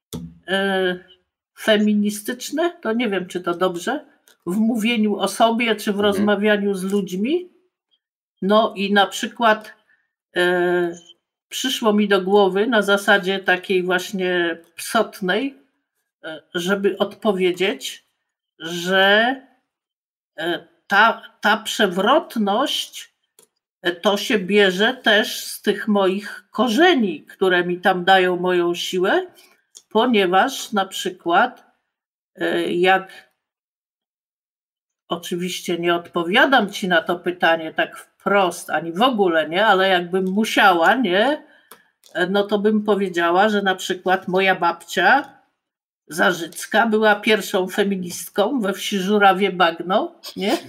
feministyczne, to nie wiem, czy to dobrze, w mówieniu o sobie, czy w rozmawianiu z ludźmi. No i na przykład przyszło mi do głowy na zasadzie takiej właśnie psotnej, żeby odpowiedzieć, że ta przewrotność to się bierze też z tych moich korzeni, które mi tam dają moją siłę, ponieważ na przykład jak oczywiście nie odpowiadam ci na to pytanie tak wprost, ani w ogóle nie, ale jakbym musiała, nie, no to bym powiedziała, że na przykład moja babcia Zarzycka była pierwszą feministką we wsi Żurawie Bagno, nie?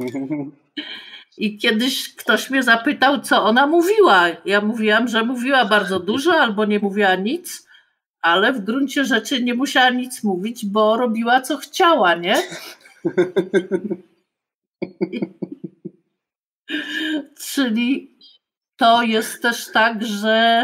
I kiedyś ktoś mnie zapytał, co ona mówiła. Ja mówiłam, że mówiła bardzo dużo albo nie mówiła nic, ale w gruncie rzeczy nie musiała nic mówić, bo robiła co chciała, nie? Czyli to jest też tak, że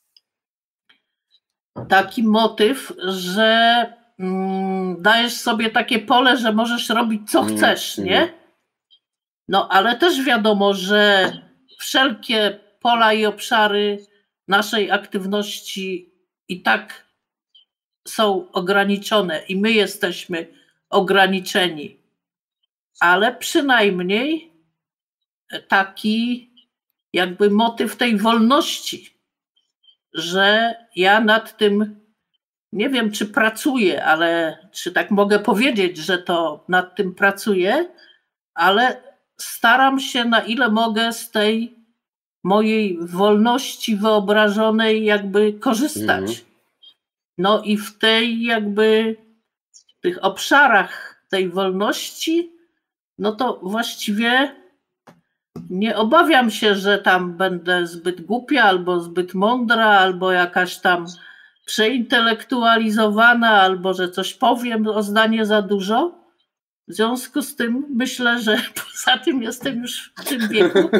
taki motyw, że dajesz sobie takie pole, że możesz robić co chcesz, nie? No ale też wiadomo, że wszelkie pola i obszary naszej aktywności i tak są ograniczone i my jesteśmy ograniczeni, ale przynajmniej taki jakby motyw tej wolności, że ja nad tym nie wiem, czy pracuję, ale czy tak mogę powiedzieć, że to nad tym pracuję, ale staram się na ile mogę z tej mojej wolności wyobrażonej jakby korzystać. No i w tej jakby w tych obszarach tej wolności, no to właściwie nie obawiam się, że tam będę zbyt głupia, albo zbyt mądra, albo jakaś tam przeintelektualizowana, albo że coś powiem o zdanie za dużo. W związku z tym myślę, że poza tym jestem już w tym wieku,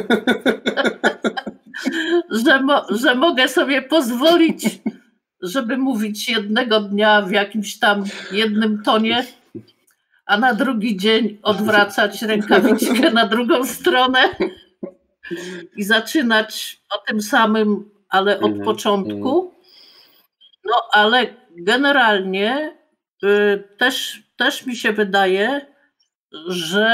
że mogę sobie pozwolić, żeby mówić jednego dnia w jakimś tam jednym tonie, a na drugi dzień odwracać rękawiczkę na drugą stronę i zaczynać o tym samym, ale od początku. No ale generalnie też mi się wydaje, że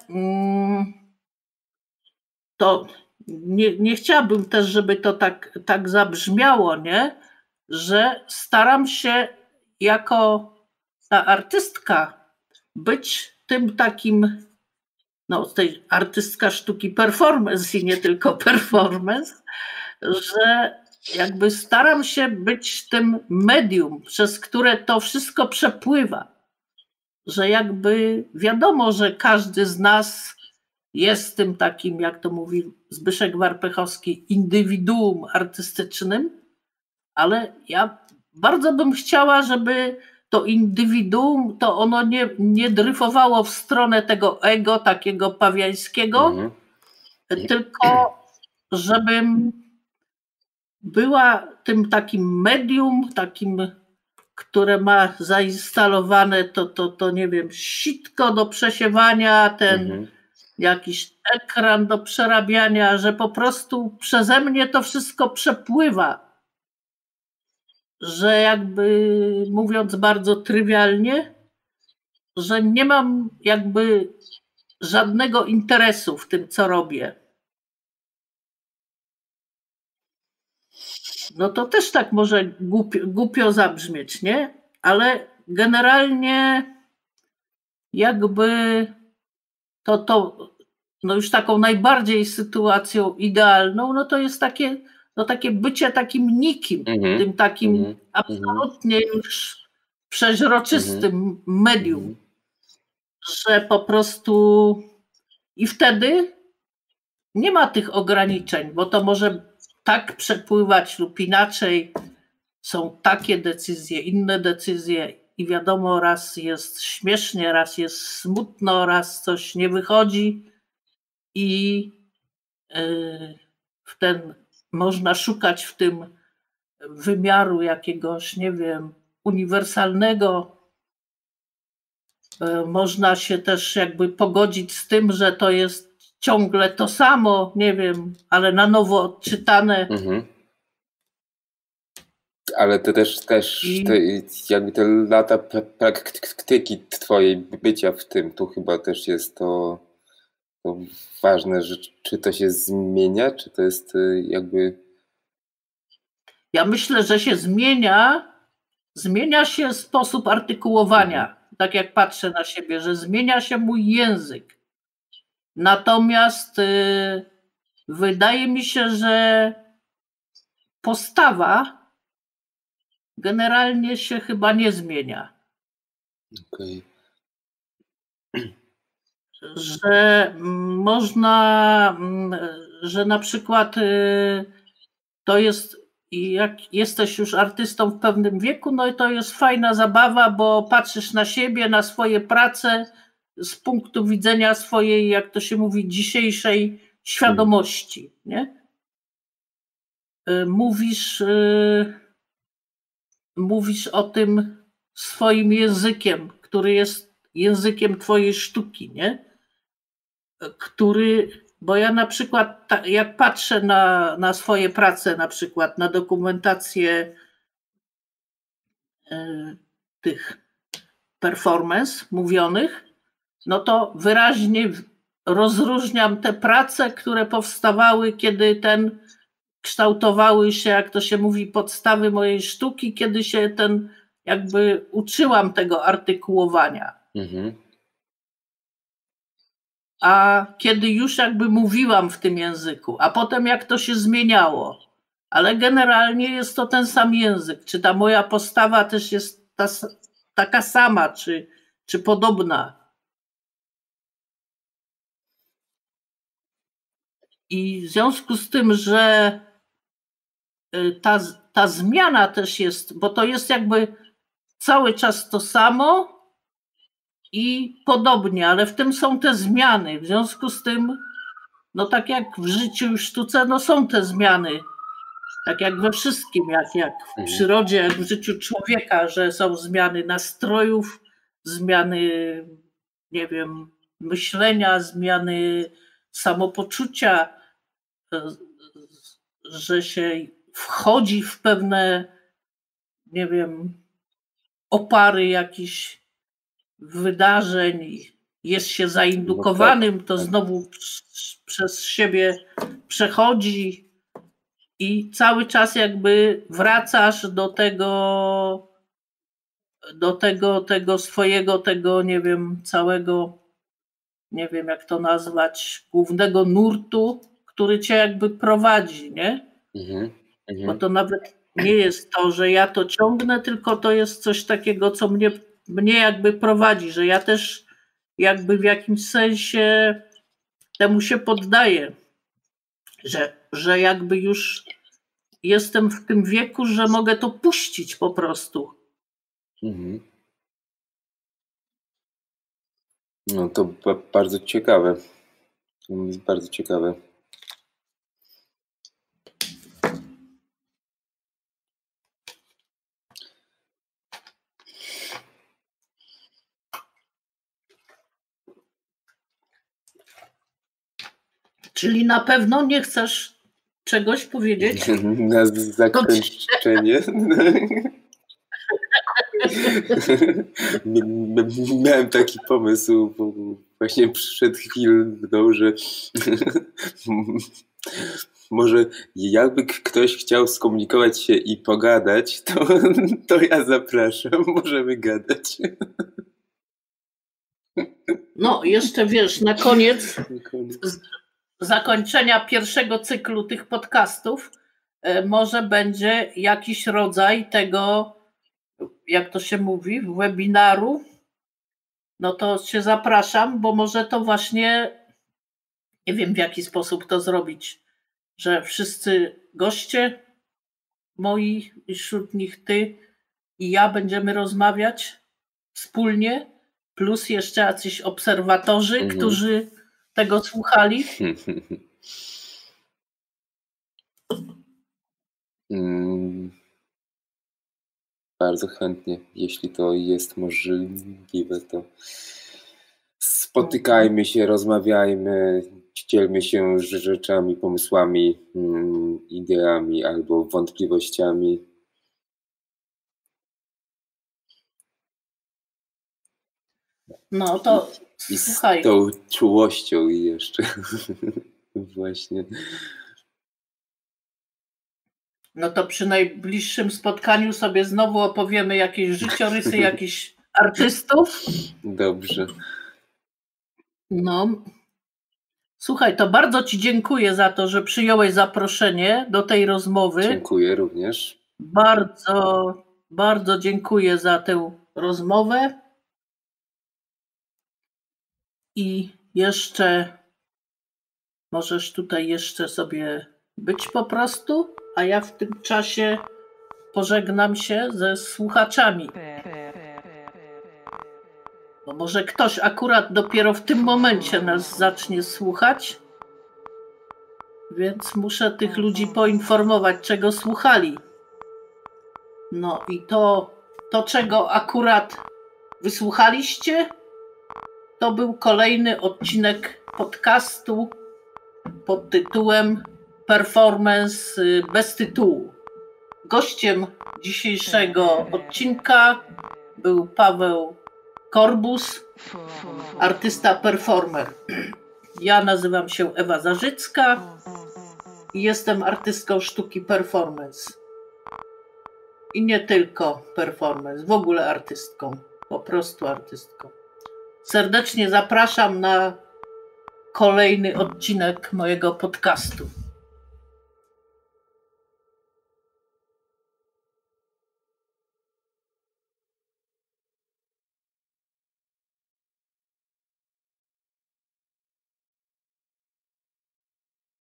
to nie chciałabym też, żeby to tak zabrzmiało, nie? Że staram się jako ta artystka być tym takim, no tej artystka sztuki performance i nie tylko performance, że jakby staram się być tym medium, przez które to wszystko przepływa. Że jakby wiadomo, że każdy z nas jest tym takim, jak to mówi Zbyszek Warpechowski, indywiduum artystycznym, ale ja bardzo bym chciała, żeby to indywiduum, to ono nie dryfowało w stronę tego ego takiego pawiańskiego, tylko żebym była tym takim medium, takim, które ma zainstalowane to nie wiem, sitko do przesiewania, jakiś ekran do przerabiania, że po prostu przeze mnie to wszystko przepływa. Że jakby mówiąc bardzo trywialnie, że nie mam jakby żadnego interesu w tym, co robię. No to też tak może głupio zabrzmieć, nie? Ale generalnie jakby to no już taką najbardziej sytuacją idealną, no to jest takie bycie takim nikim, tym takim absolutnie już przeźroczystym medium, że po prostu i wtedy nie ma tych ograniczeń, bo to może tak przepływać lub inaczej. Są takie decyzje, inne decyzje i wiadomo, raz jest śmiesznie, raz jest smutno, raz coś nie wychodzi i można szukać w tym wymiaru jakiegoś, nie wiem, uniwersalnego. Można się też jakby pogodzić z tym, że to jest ciągle to samo, nie wiem, ale na nowo odczytane. Ale to też jakby te lata praktyki twojej bycia w tym, tu chyba też jest to ważne, że czy to się zmienia, czy to jest jakby... Ja myślę, że się zmienia się sposób artykułowania, tak jak patrzę na siebie, że zmienia się mój język. Natomiast wydaje mi się, że postawa generalnie się chyba nie zmienia. Okay. Że można, że na przykład to jest, jak jesteś już artystą w pewnym wieku, no i to jest fajna zabawa, bo patrzysz na siebie, na swoje prace z punktu widzenia swojej, jak to się mówi, dzisiejszej świadomości, nie? Mówisz o tym swoim językiem, który jest językiem twojej sztuki, nie? Bo ja na przykład, jak patrzę na swoje prace, na przykład na dokumentację tych performance mówionych, no to wyraźnie rozróżniam te prace, które powstawały, kiedy kształtowały się, jak to się mówi, podstawy mojej sztuki, kiedy się jakby uczyłam tego artykułowania. A kiedy już jakby mówiłam w tym języku, a potem jak to się zmieniało. Ale generalnie jest to ten sam język. Czy ta moja postawa też jest taka sama, czy podobna? I w związku z tym, że ta zmiana też jest, bo to jest jakby cały czas to samo i podobnie, ale w tym są te zmiany. W związku z tym, no tak jak w życiu i w sztuce, no są te zmiany. Tak jak we wszystkim, jak w przyrodzie, jak w życiu człowieka, że są zmiany nastrojów, zmiany, nie wiem, myślenia, zmiany samopoczucia, że się wchodzi w pewne, nie wiem, opary jakichś wydarzeń, jest się zaindukowanym, to znowu przez siebie przechodzi i cały czas jakby wracasz do tego swojego, nie wiem, całego, nie wiem jak to nazwać, głównego nurtu, który cię jakby prowadzi, nie? Bo to nawet nie jest to, że ja to ciągnę, tylko to jest coś takiego, co mnie jakby prowadzi, że ja też jakby w jakimś sensie temu się poddaję, że jakby już jestem w tym wieku, że mogę to puścić po prostu. No to bardzo ciekawe. Bardzo ciekawe. Czyli na pewno nie chcesz czegoś powiedzieć? Na zakończenie. Miałem taki pomysł, bo właśnie przed chwilą, że może jakby ktoś chciał skomunikować się i pogadać, to ja zapraszam, możemy gadać. No, jeszcze wiesz, na koniec zakończenia pierwszego cyklu tych podcastów może będzie jakiś rodzaj tego, jak to się mówi, webinaru. No to cię zapraszam, bo może to właśnie, nie wiem w jaki sposób to zrobić, że wszyscy goście moi i wśród nich ty i ja będziemy rozmawiać wspólnie, plus jeszcze jacyś obserwatorzy, którzy tego słuchali. Bardzo chętnie, jeśli to jest możliwe, to spotykajmy się, rozmawiajmy, dzielmy się rzeczami, pomysłami, ideami albo wątpliwościami. No to I słuchaj. Z tą czułością jeszcze właśnie. No to przy najbliższym spotkaniu sobie znowu opowiemy jakieś życiorysy jakichś artystów. Dobrze. No. Słuchaj, to bardzo ci dziękuję za to, że przyjąłeś zaproszenie do tej rozmowy. Dziękuję również. Bardzo, bardzo dziękuję za tę rozmowę. I jeszcze możesz tutaj jeszcze sobie być po prostu, a ja w tym czasie pożegnam się ze słuchaczami. Bo może ktoś akurat dopiero w tym momencie nas zacznie słuchać, więc muszę tych ludzi poinformować, czego słuchali. No i to czego akurat wysłuchaliście, to był kolejny odcinek podcastu pod tytułem Performance bez tytułu. Gościem dzisiejszego odcinka był Paweł Korbus, artysta performer. Ja nazywam się Ewa Zarzycka i jestem artystką sztuki performance. I nie tylko performance, w ogóle artystką, po prostu artystką. Serdecznie zapraszam na kolejny odcinek mojego podcastu.